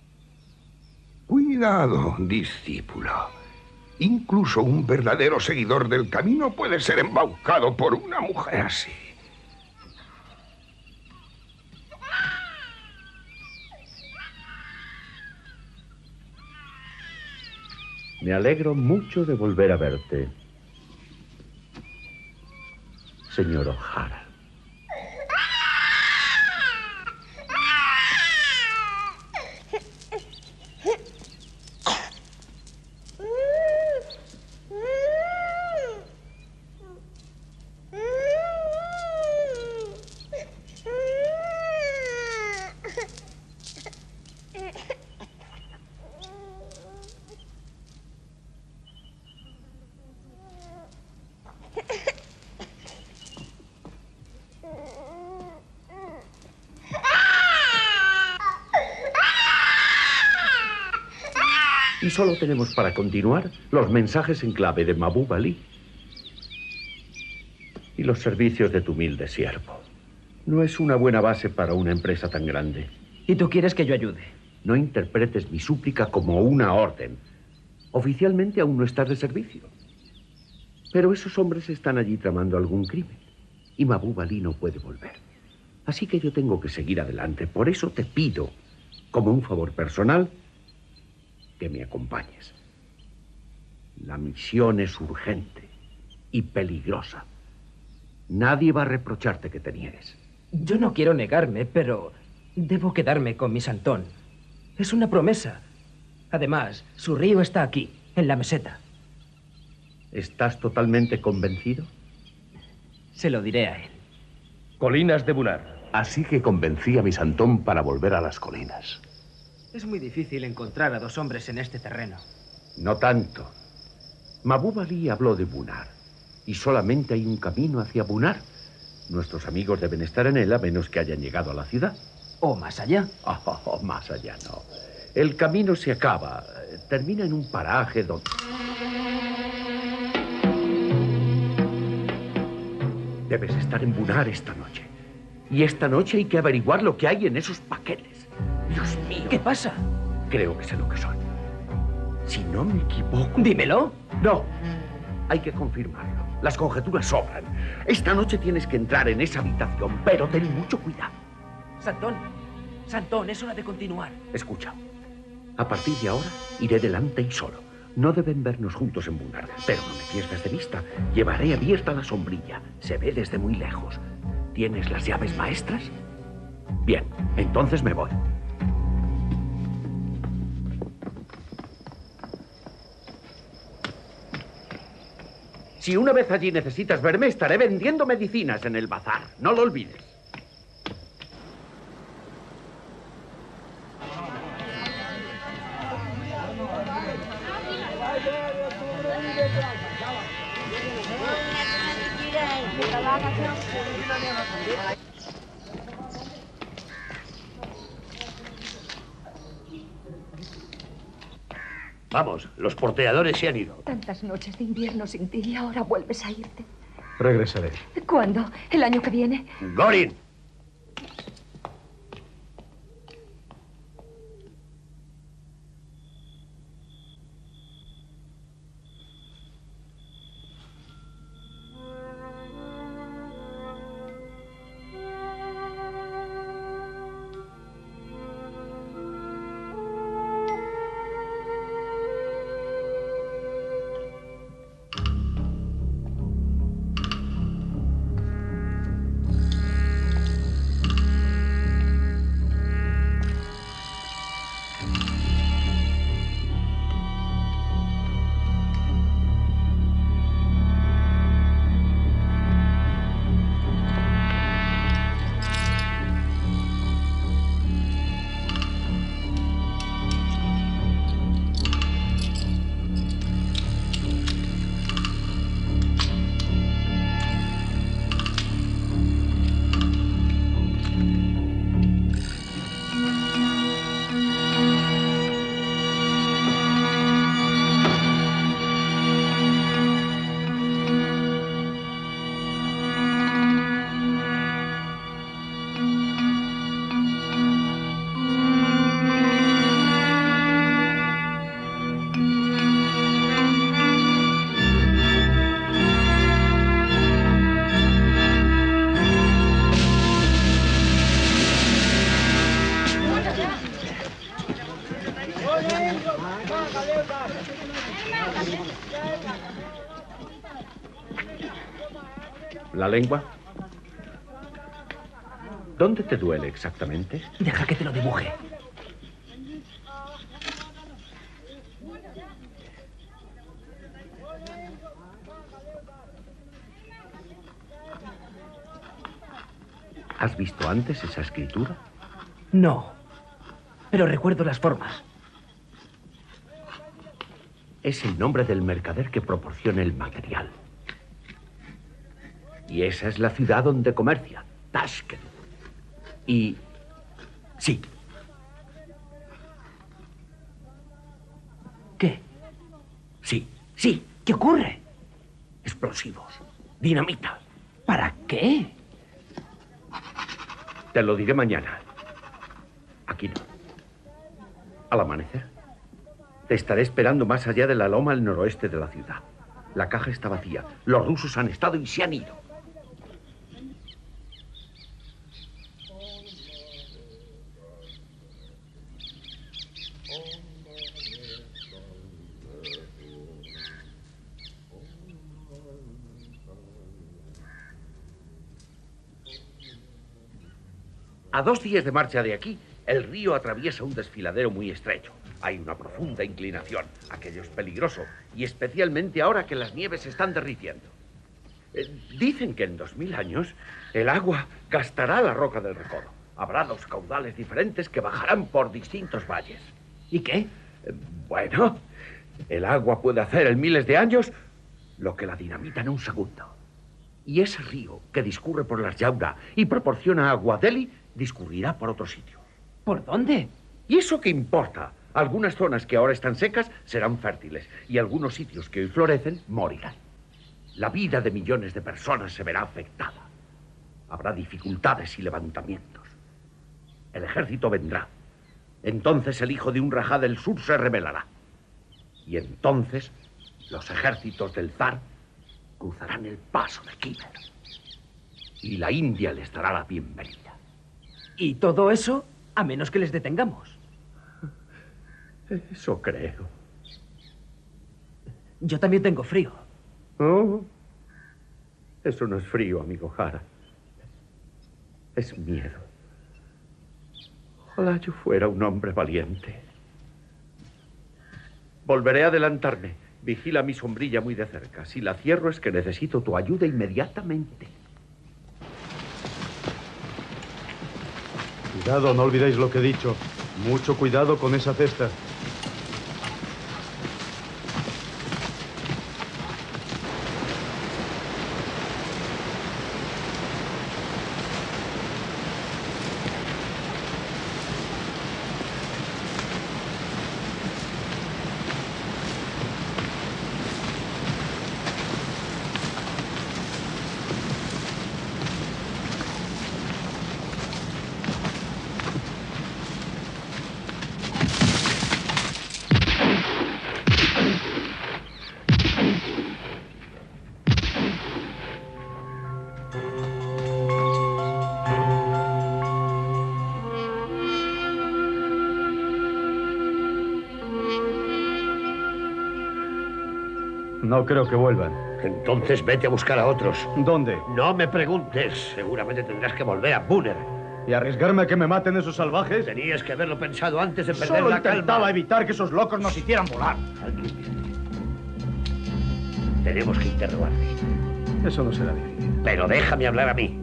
Cuidado, discípulo. Incluso un verdadero seguidor del camino puede ser embaucado por una mujer así. Me alegro mucho de volver a verte, señor O'Hara. Y solo tenemos para continuar los mensajes en clave de Mahbub Ali y los servicios de tu humilde siervo. No es una buena base para una empresa tan grande. ¿Y tú quieres que yo ayude? No interpretes mi súplica como una orden. Oficialmente aún no estás de servicio. Pero esos hombres están allí tramando algún crimen. Y Mahbub Ali no puede volver. Así que yo tengo que seguir adelante. Por eso te pido, como un favor personal, que me acompañes. La misión es urgente y peligrosa. Nadie va a reprocharte que te niegues. Yo no quiero negarme, pero debo quedarme con mi Santón. Es una promesa. Además, su río está aquí, en la meseta. ¿Estás totalmente convencido? Se lo diré a él. Colinas de Bunar. Así que convencí a mi Santón para volver a las colinas. Es muy difícil encontrar a dos hombres en este terreno. No tanto. Mahbub Ali habló de Bunar. Y solamente hay un camino hacia Bunar. Nuestros amigos deben estar en él a menos que hayan llegado a la ciudad. ¿O más allá? Oh, oh, oh, más allá no. El camino se acaba. Termina en un paraje donde... Debes estar en Bunar esta noche. Y esta noche hay que averiguar lo que hay en esos paquetes. Dios mío. ¿Qué pasa? Creo que sé lo que son. Si no me equivoco... Dímelo. No. Hay que confirmarlo. Las conjeturas sobran. Esta noche tienes que entrar en esa habitación, pero ten mucho cuidado. Santón, Santón, es hora de continuar. Escucha. A partir de ahora, iré delante y solo. No deben vernos juntos en Bunar, pero no me pierdas de vista. Llevaré abierta la sombrilla. Se ve desde muy lejos. ¿Tienes las llaves maestras? Bien, entonces me voy. Si una vez allí necesitas verme, estaré vendiendo medicinas en el bazar. No lo olvides. Vamos, los porteadores se han ido. Tantas noches de invierno sin ti y ahora vuelves a irte. Regresaré. ¿Cuándo? ¿El año que viene? ¡Gorin! ¿La lengua? ¿Dónde te duele exactamente? Deja que te lo dibuje. ¿Has visto antes esa escritura? No, pero recuerdo las formas. Es el nombre del mercader que proporciona el material. Y esa es la ciudad donde comercia, Tashkent. Y... sí. ¿Qué? Sí, sí. ¿Qué ocurre? Explosivos. Dinamita. ¿Para qué? Te lo diré mañana. Aquí no. Al amanecer. Te estaré esperando más allá de la loma al noroeste de la ciudad. La caja está vacía. Los rusos han estado y se han ido. A dos días de marcha de aquí, el río atraviesa un desfiladero muy estrecho. Hay una profunda inclinación. Aquello es peligroso, y especialmente ahora que las nieves se están derritiendo. Eh, dicen que en dos mil años el agua gastará la roca del recodo. Habrá dos caudales diferentes que bajarán por distintos valles. ¿Y qué? Eh, bueno, el agua puede hacer en miles de años lo que la dinamita en un segundo. Y ese río que discurre por las Yaura y proporciona agua a Delhi discurrirá por otro sitio. ¿Por dónde? ¿Y eso qué importa? Algunas zonas que ahora están secas serán fértiles y algunos sitios que hoy florecen morirán. la vida de millones de personas se verá afectada. Habrá dificultades y levantamientos. El ejército vendrá. Entonces el hijo de un rajá del sur se rebelará. Y entonces los ejércitos del zar cruzarán el paso de Kiber. Y la India les dará la bienvenida. Y todo eso a menos que les detengamos. Eso creo. Yo también tengo frío. Oh, eso no es frío, amigo Jara. Es miedo. Ojalá yo fuera un hombre valiente. Volveré a adelantarme. Vigila mi sombrilla muy de cerca. Si la cierro es que necesito tu ayuda inmediatamente. Cuidado, no olvidéis lo que he dicho. Mucho cuidado con esa cesta. No creo que vuelvan. Entonces vete a buscar a otros. ¿Dónde? No me preguntes. Seguramente tendrás que volver a Buner. ¿Y arriesgarme a que me maten esos salvajes? Tenías que haberlo pensado antes de perder Solo la intentaba calma. evitar que esos locos nos hicieran volar. Tenemos que interrogarle. Eso no será difícil. Pero déjame hablar a mí.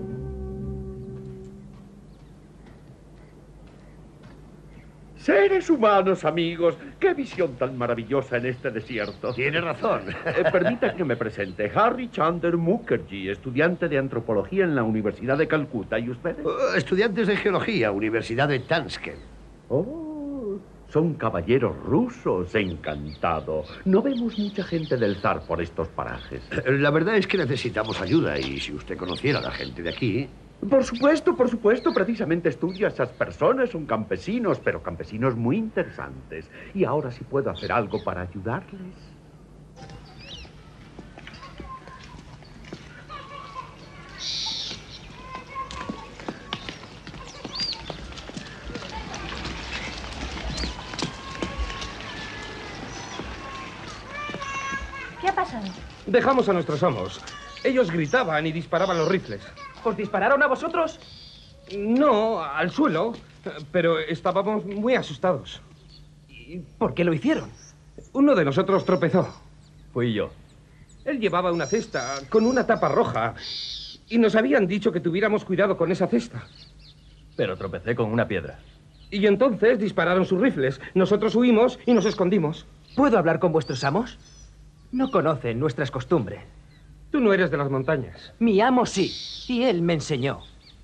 Seres humanos, amigos. Qué visión tan maravillosa en este desierto. Tiene razón. Eh, permita que me presente. Harry Chandler Mukherjee, estudiante de antropología en la Universidad de Calcuta. ¿Y ustedes? Uh, estudiantes de geología, Universidad de Tashkent. Oh, son caballeros rusos. Encantado. No vemos mucha gente del zar por estos parajes. La verdad es que necesitamos ayuda y si usted conociera a la gente de aquí... Por supuesto, por supuesto. Precisamente estudio a esas personas. Son campesinos, pero campesinos muy interesantes. Y ahora sí puedo hacer algo para ayudarles. ¿Qué ha pasado? Dejamos a nuestros amos. Ellos gritaban y disparaban los rifles. ¿Os dispararon a vosotros? No, al suelo, pero estábamos muy asustados. ¿Y por qué lo hicieron? Uno de nosotros tropezó. Fui yo. Él llevaba una cesta con una tapa roja y nos habían dicho que tuviéramos cuidado con esa cesta. Pero tropecé con una piedra. Y entonces dispararon sus rifles. Nosotros huimos y nos escondimos. ¿Puedo hablar con vuestros amos? No conocen nuestras costumbres. Tú no eres de las montañas. Mi amo sí, y él me enseñó.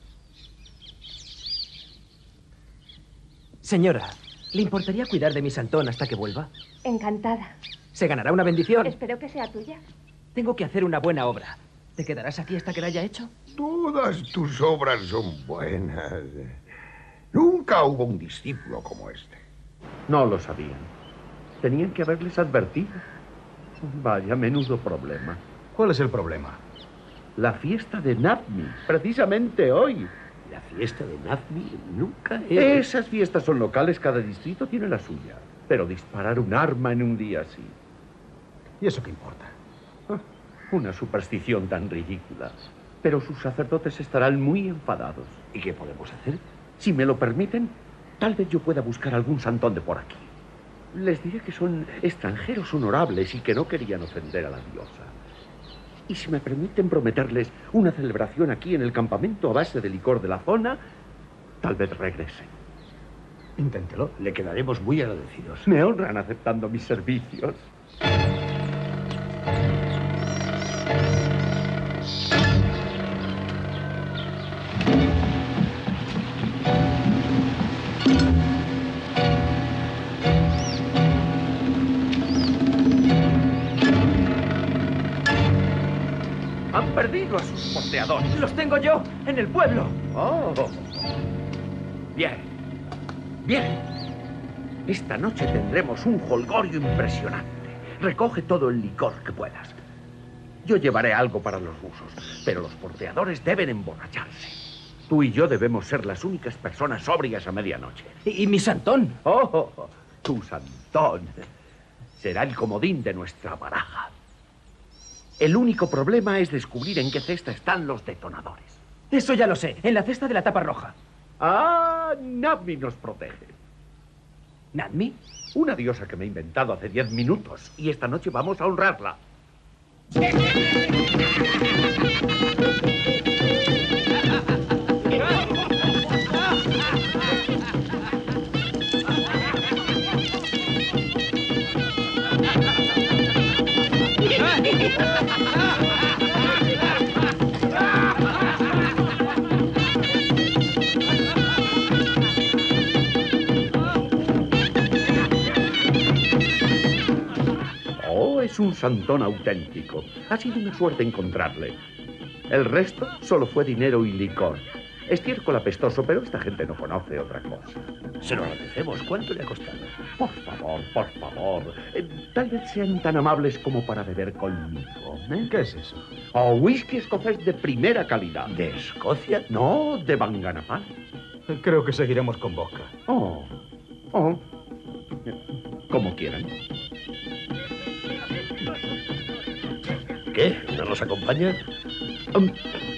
Señora, ¿le importaría cuidar de mi Santón hasta que vuelva? Encantada. ¿Se ganará una bendición? Espero que sea tuya. Tengo que hacer una buena obra. ¿Te quedarás aquí hasta que la haya hecho? Todas tus obras son buenas. Nunca hubo un discípulo como este. No lo sabían. Tenían que haberles advertido. Vaya, menudo problema. ¿Cuál es el problema? La fiesta de Nazmi, precisamente hoy. La fiesta de Nazmi nunca es... Esas fiestas son locales, cada distrito tiene la suya. Pero disparar un arma en un día así... ¿Y eso qué importa? Ah, una superstición tan ridícula. Pero sus sacerdotes estarán muy enfadados. ¿Y qué podemos hacer? Si me lo permiten, tal vez yo pueda buscar algún santón de por aquí. Les diré que son extranjeros honorables y que no querían ofender a la diosa. Y si me permiten prometerles una celebración aquí en el campamento a base de licor de la zona, tal vez regresen. Inténtelo. Le quedaremos muy agradecidos. Me honran aceptando mis servicios. Han perdido a sus porteadores. Los tengo yo, en el pueblo. Oh. Bien. Bien. Esta noche tendremos un jolgorio impresionante. Recoge todo el licor que puedas. Yo llevaré algo para los rusos, pero los porteadores deben emborracharse. Tú y yo debemos ser las únicas personas sobrias a medianoche. ¿Y, y mi santón? Oh, tu santón. Será el comodín de nuestra baraja. El único problema es descubrir en qué cesta están los detonadores. Eso ya lo sé, en la cesta de la tapa roja. Ah, Nadmi nos protege. ¿Nadmi? Una diosa que me he inventado hace diez minutos y esta noche vamos a honrarla. Oh, es un santón auténtico. Ha sido una suerte encontrarle. El resto solo fue dinero y licor. Estiércol apestoso, pero esta gente no conoce otra cosa. Se lo agradecemos. ¿Cuánto le ha costado? Por favor, por favor. Eh, tal vez sean tan amables como para beber conmigo. ¿eh? ¿Qué es eso? Oh, whisky escocés de primera calidad. ¿De Escocia? No, de Banganapán. Creo que seguiremos con boca. Oh, oh. Como quieran. ¿Qué? ¿No nos acompaña? Um.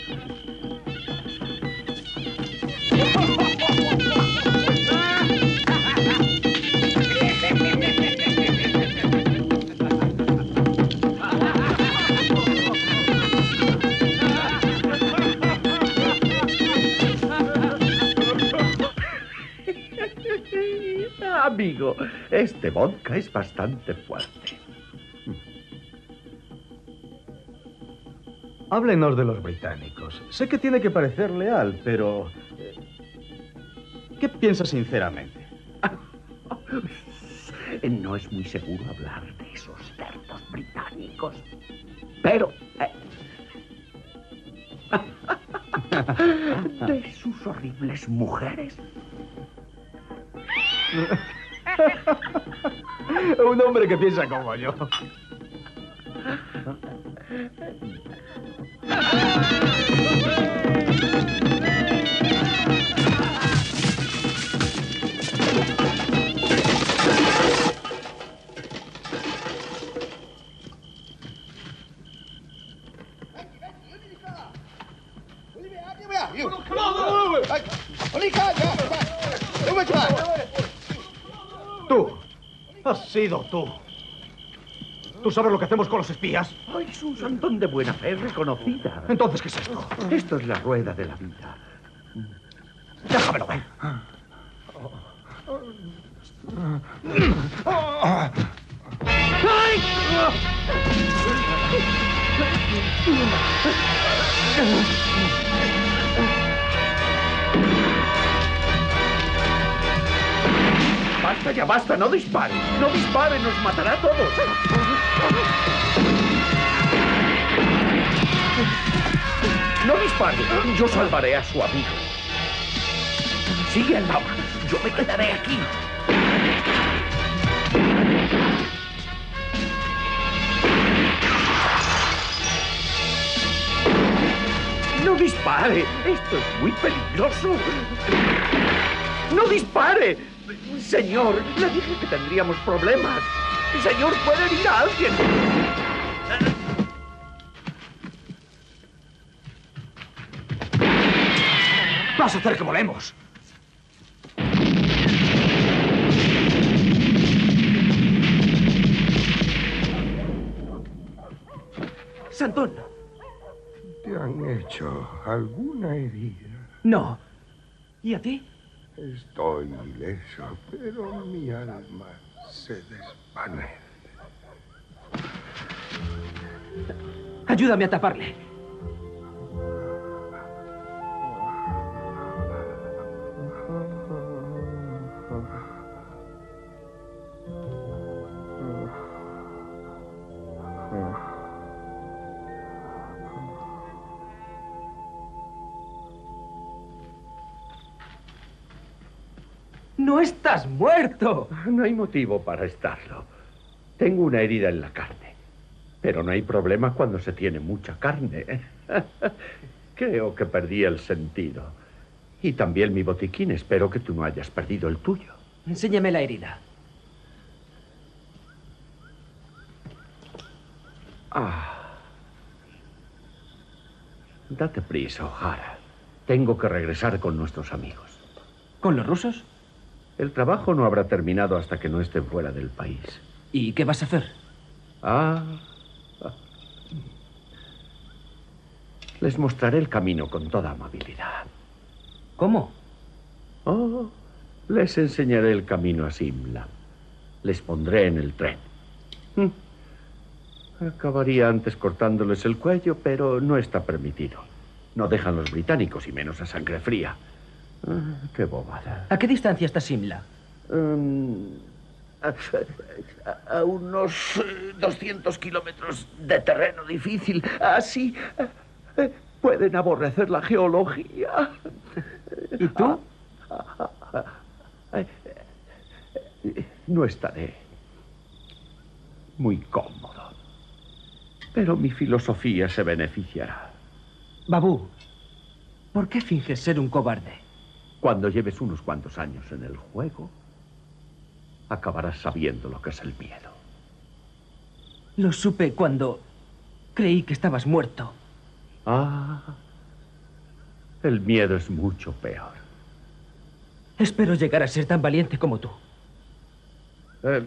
Amigo, este vodka es bastante fuerte. Háblenos de los británicos. Sé que tiene que parecer leal, pero... ¿qué piensa sinceramente? No es muy seguro hablar de esos cerdos británicos. Pero... Eh... de sus horribles mujeres. Un hombre que piensa como yo. Tú. Has sido tú. ¿Tú sabes lo que hacemos con los espías? Ay, es un santón de buena fe reconocida. Entonces, ¿qué es esto? Esto es la rueda de la vida. Déjamelo ver. ¡Ay! Basta, ya basta, no dispare. No dispare, nos matará a todos. No dispare, yo salvaré a su amigo. Sigue al lava, yo me quedaré aquí. No dispare, esto es muy peligroso. No dispare. Señor, le dije que tendríamos problemas. Señor, puede herir a alguien. Vas a hacer que volemos. Santón. ¿Te han hecho alguna herida? No. ¿Y a ti? Estoy ileso, pero mi alma se desvanece. Ayúdame a taparle. ¡No estás muerto! No hay motivo para estarlo. Tengo una herida en la carne. Pero no hay problema cuando se tiene mucha carne. Creo que perdí el sentido. Y también mi botiquín. Espero que tú no hayas perdido el tuyo. Enséñame la herida. Ah. Date prisa, O'Hara. Tengo que regresar con nuestros amigos. ¿Con los rusos? El trabajo no habrá terminado hasta que no estén fuera del país. ¿Y qué vas a hacer? Ah. Les mostraré el camino con toda amabilidad. ¿Cómo? Oh, les enseñaré el camino a Simla. Les pondré en el tren. Acabaría antes cortándoles el cuello, pero no está permitido. No dejan los británicos, y menos a sangre fría. Ah, qué bobada. ¿A qué distancia está Simla? Um, a, a, a unos doscientos kilómetros de terreno difícil. Así eh, pueden aborrecer la geología. ¿Y tú? Ah, ah, ah, eh, no estaré muy cómodo. Pero mi filosofía se beneficiará. Babú, ¿por qué finges ser un cobarde? Cuando lleves unos cuantos años en el juego, acabarás sabiendo lo que es el miedo. Lo supe cuando creí que estabas muerto. Ah, el miedo es mucho peor. Espero llegar a ser tan valiente como tú. Eh,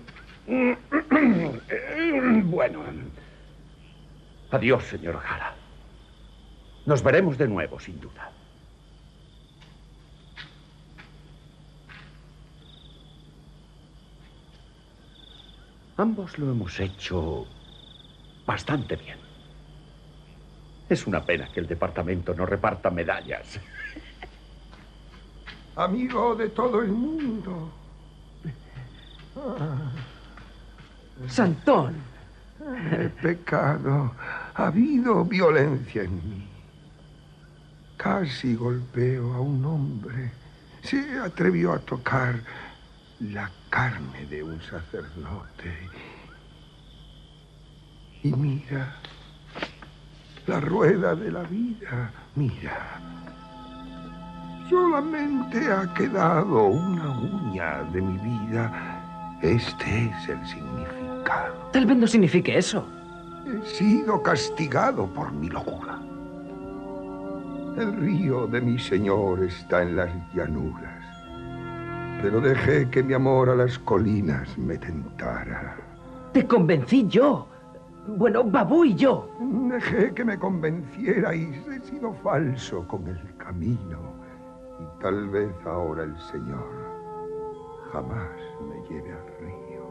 bueno, adiós, señor O'Hara. Nos veremos de nuevo, sin duda. Ambos lo hemos hecho bastante bien. Es una pena que el departamento no reparta medallas. Amigo de todo el mundo. Ah. Santón. He pecado. Ha habido violencia en mí. Casi golpeo a un hombre. Se atrevió a tocar la carne de un sacerdote. Y mira, la rueda de la vida, mira. Solamente ha quedado una uña de mi vida. Este es el significado. Tal vez no signifique eso. He sido castigado por mi locura. El río de mi señor está en las llanuras. Pero dejé que mi amor a las colinas me tentara. Te convencí yo. Bueno, Babú y yo. Dejé que me convenciera y he sido falso con el camino. Y tal vez ahora el Señor jamás me lleve al río.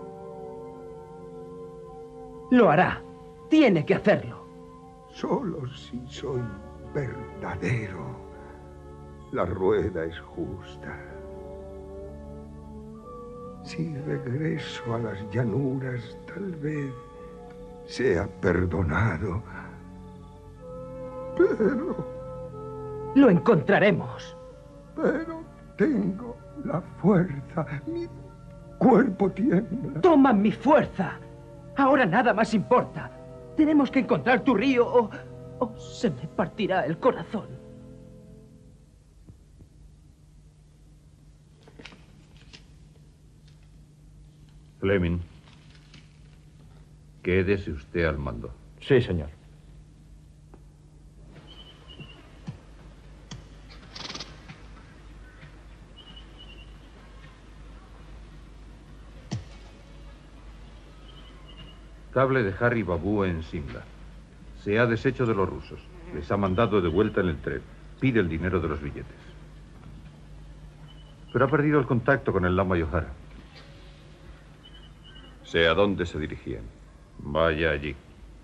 Lo hará. Tiene que hacerlo. Solo si soy verdadero, la rueda es justa. Si regreso a las llanuras, tal vez sea perdonado. Pero... Lo encontraremos. Pero tengo la fuerza. Mi cuerpo tiembla. Toma mi fuerza. Ahora nada más importa. Tenemos que encontrar tu río o, o se me partirá el corazón. Fleming, quédese usted al mando. Sí, señor. Cable de Harry Babú en Simla. Se ha deshecho de los rusos. Les ha mandado de vuelta en el tren. Pide el dinero de los billetes. Pero ha perdido el contacto con el Lama O'Hara. Sé a dónde se dirigían. Vaya allí.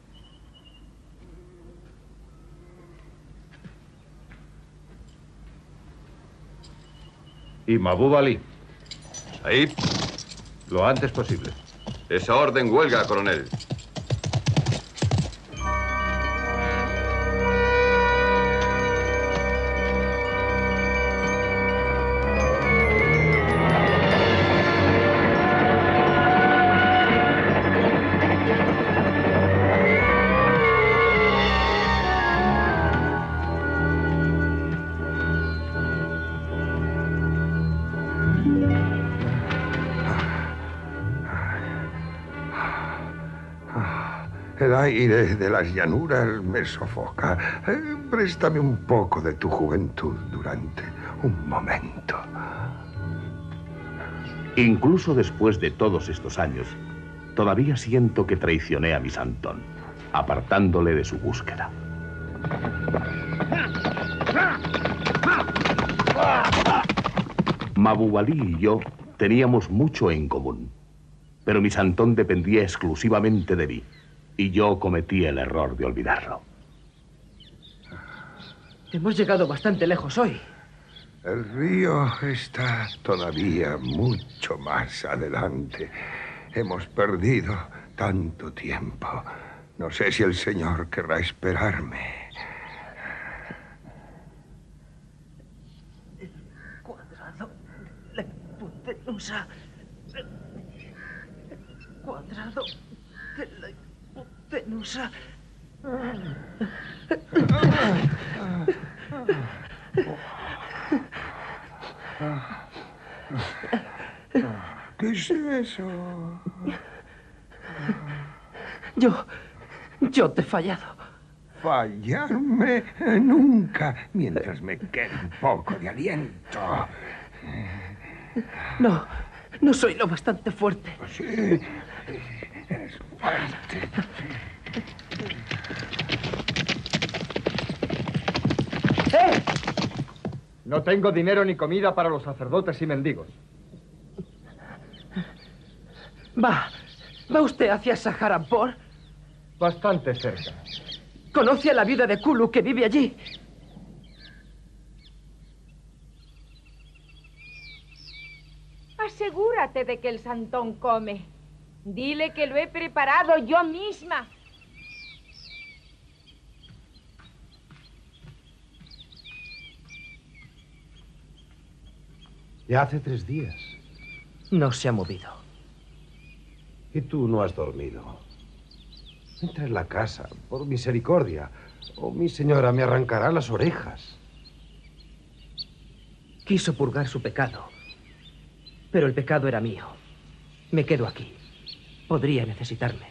Y Mahbub Ali. Ahí. Lo antes posible. Esa orden huelga, coronel. El aire de las llanuras me sofoca. Eh, préstame un poco de tu juventud durante un momento. Incluso después de todos estos años, todavía siento que traicioné a Miss Anton, apartándole de su búsqueda. Mabuwalí y yo teníamos mucho en común, pero Miss Anton dependía exclusivamente de mí, y yo cometí el error de olvidarlo. Hemos llegado bastante lejos hoy. El río está todavía mucho más adelante. Hemos perdido tanto tiempo. No sé si el señor querrá esperarme. Cuadrado de la hipotenusa. Cuadrado de la hipotenusa. ¿Qué es eso? Yo... yo te he fallado. Fallarme nunca, mientras me quede un poco de aliento. No, no soy lo bastante fuerte. Sí, eres fuerte. ¡Eh! No tengo dinero ni comida para los sacerdotes y mendigos. Va, ¿va usted hacia Saharanpur? Bastante cerca. ¿Conoce a la viuda de Kulu que vive allí? Asegúrate de que el santón come. Dile que lo he preparado yo misma. Ya hace tres días. No se ha movido. Y tú no has dormido. Entra en la casa, por misericordia, o mi señora me arrancará las orejas. Quiso purgar su pecado, pero el pecado era mío. Me quedo aquí. Podría necesitarme.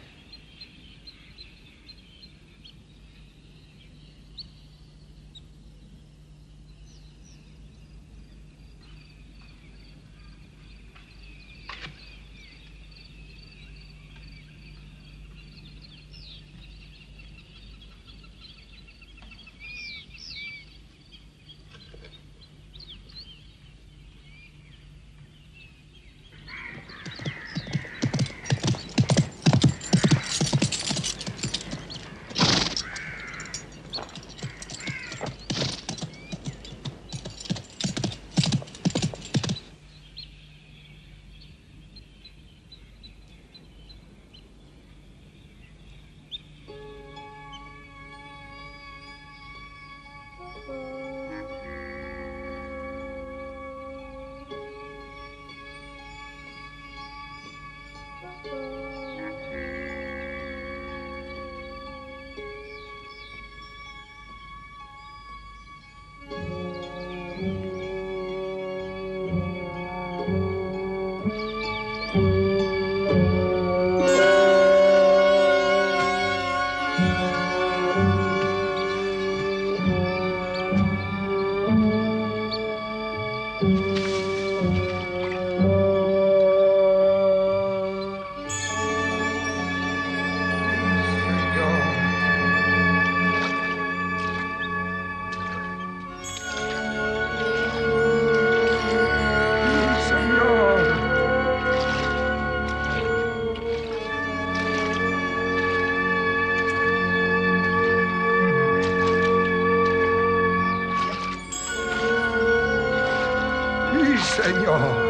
Señor.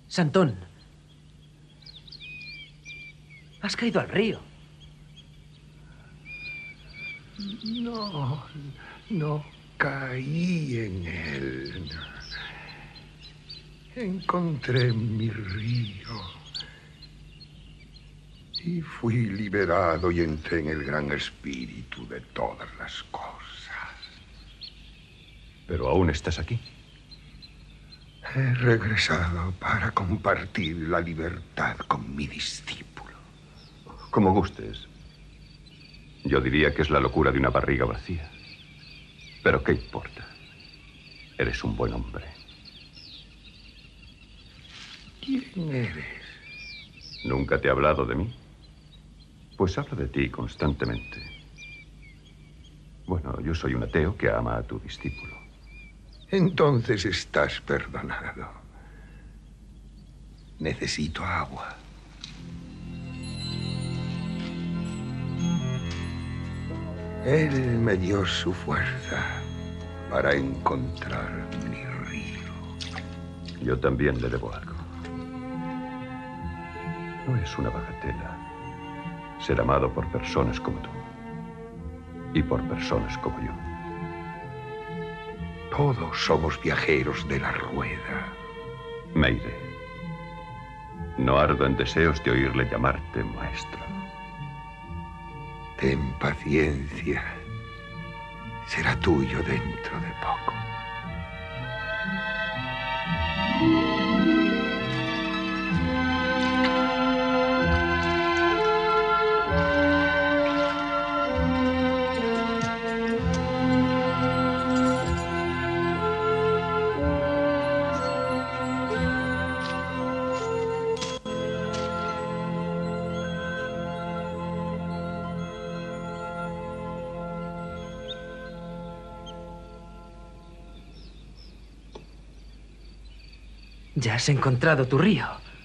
Santón, has caído al río. No, no caí en él. Encontré mi río y fui liberado y entré en el gran espíritu de todas las cosas. Pero aún estás aquí. He regresado para compartir la libertad con mi discípulo. Como gustes. Yo diría que es la locura de una barriga vacía. Pero ¿qué importa? Eres un buen hombre. ¿Quién eres? ¿Nunca te he hablado de mí? Pues hablo de ti constantemente. Bueno, yo soy un ateo que ama a tu discípulo. Entonces estás perdonado. Necesito agua. Él me dio su fuerza para encontrar mi río. Yo también le debo algo. No es una bagatela ser amado por personas como tú y por personas como yo. Todos somos viajeros de la rueda. Me iré. No ardo en deseos de oírle llamarte maestro. Ten paciencia. Será tuyo dentro de poco. Ya has encontrado tu río.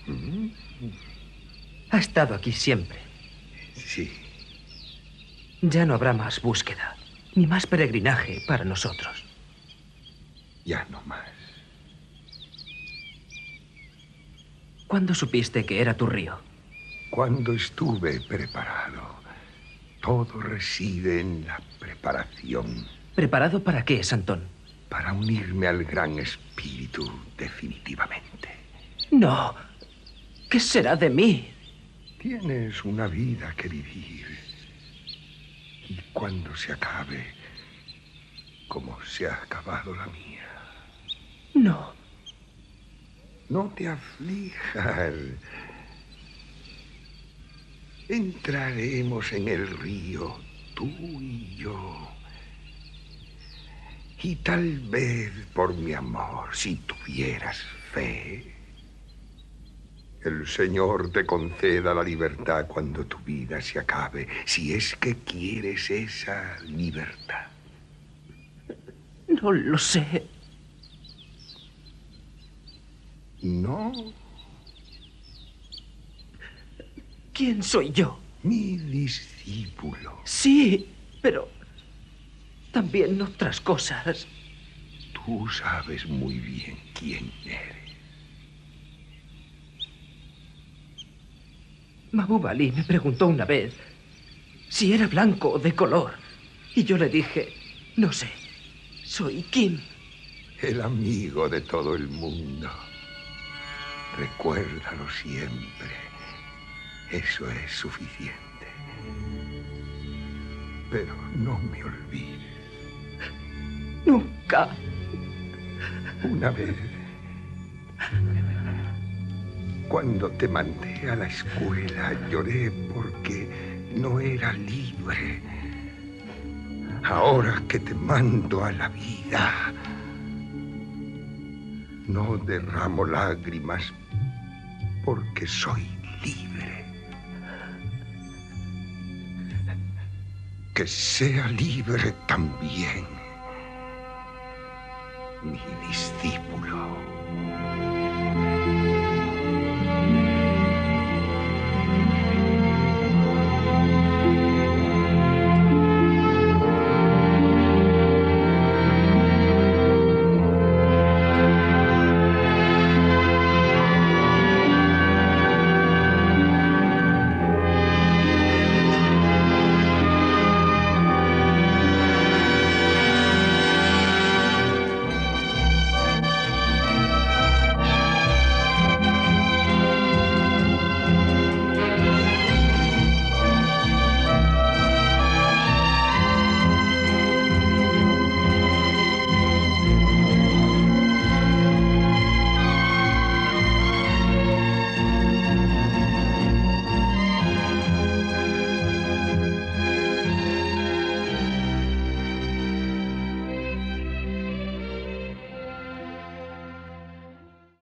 Ha estado aquí siempre. Sí. Ya no habrá más búsqueda, ni más peregrinaje para nosotros. Ya no más. ¿Cuándo supiste que era tu río? Cuando estuve preparado. Todo reside en la preparación. ¿Preparado para qué, Santón? Para unirme al gran espíritu definitivamente. No. ¿Qué será de mí? Tienes una vida que vivir. Y cuando se acabe, como se ha acabado la mía. No. No te aflijas. Entraremos en el río, tú y yo. Y tal vez por mi amor, si tuvieras fe, el Señor te conceda la libertad cuando tu vida se acabe, si es que quieres esa libertad. No lo sé. ¿No? ¿Quién soy yo? Mi discípulo. Sí, pero también otras cosas. Tú sabes muy bien quién eres. Mahbub Ali me preguntó una vez si era blanco o de color. Y yo le dije, no sé, soy Kim. El amigo de todo el mundo. Recuérdalo siempre. Eso es suficiente. Pero no me olvides. Nunca. Una vez, cuando te mandé a la escuela, lloré porque no era libre. Ahora que te mando a la vida, no derramo lágrimas porque soy libre. Que sea libre también mi discípulo.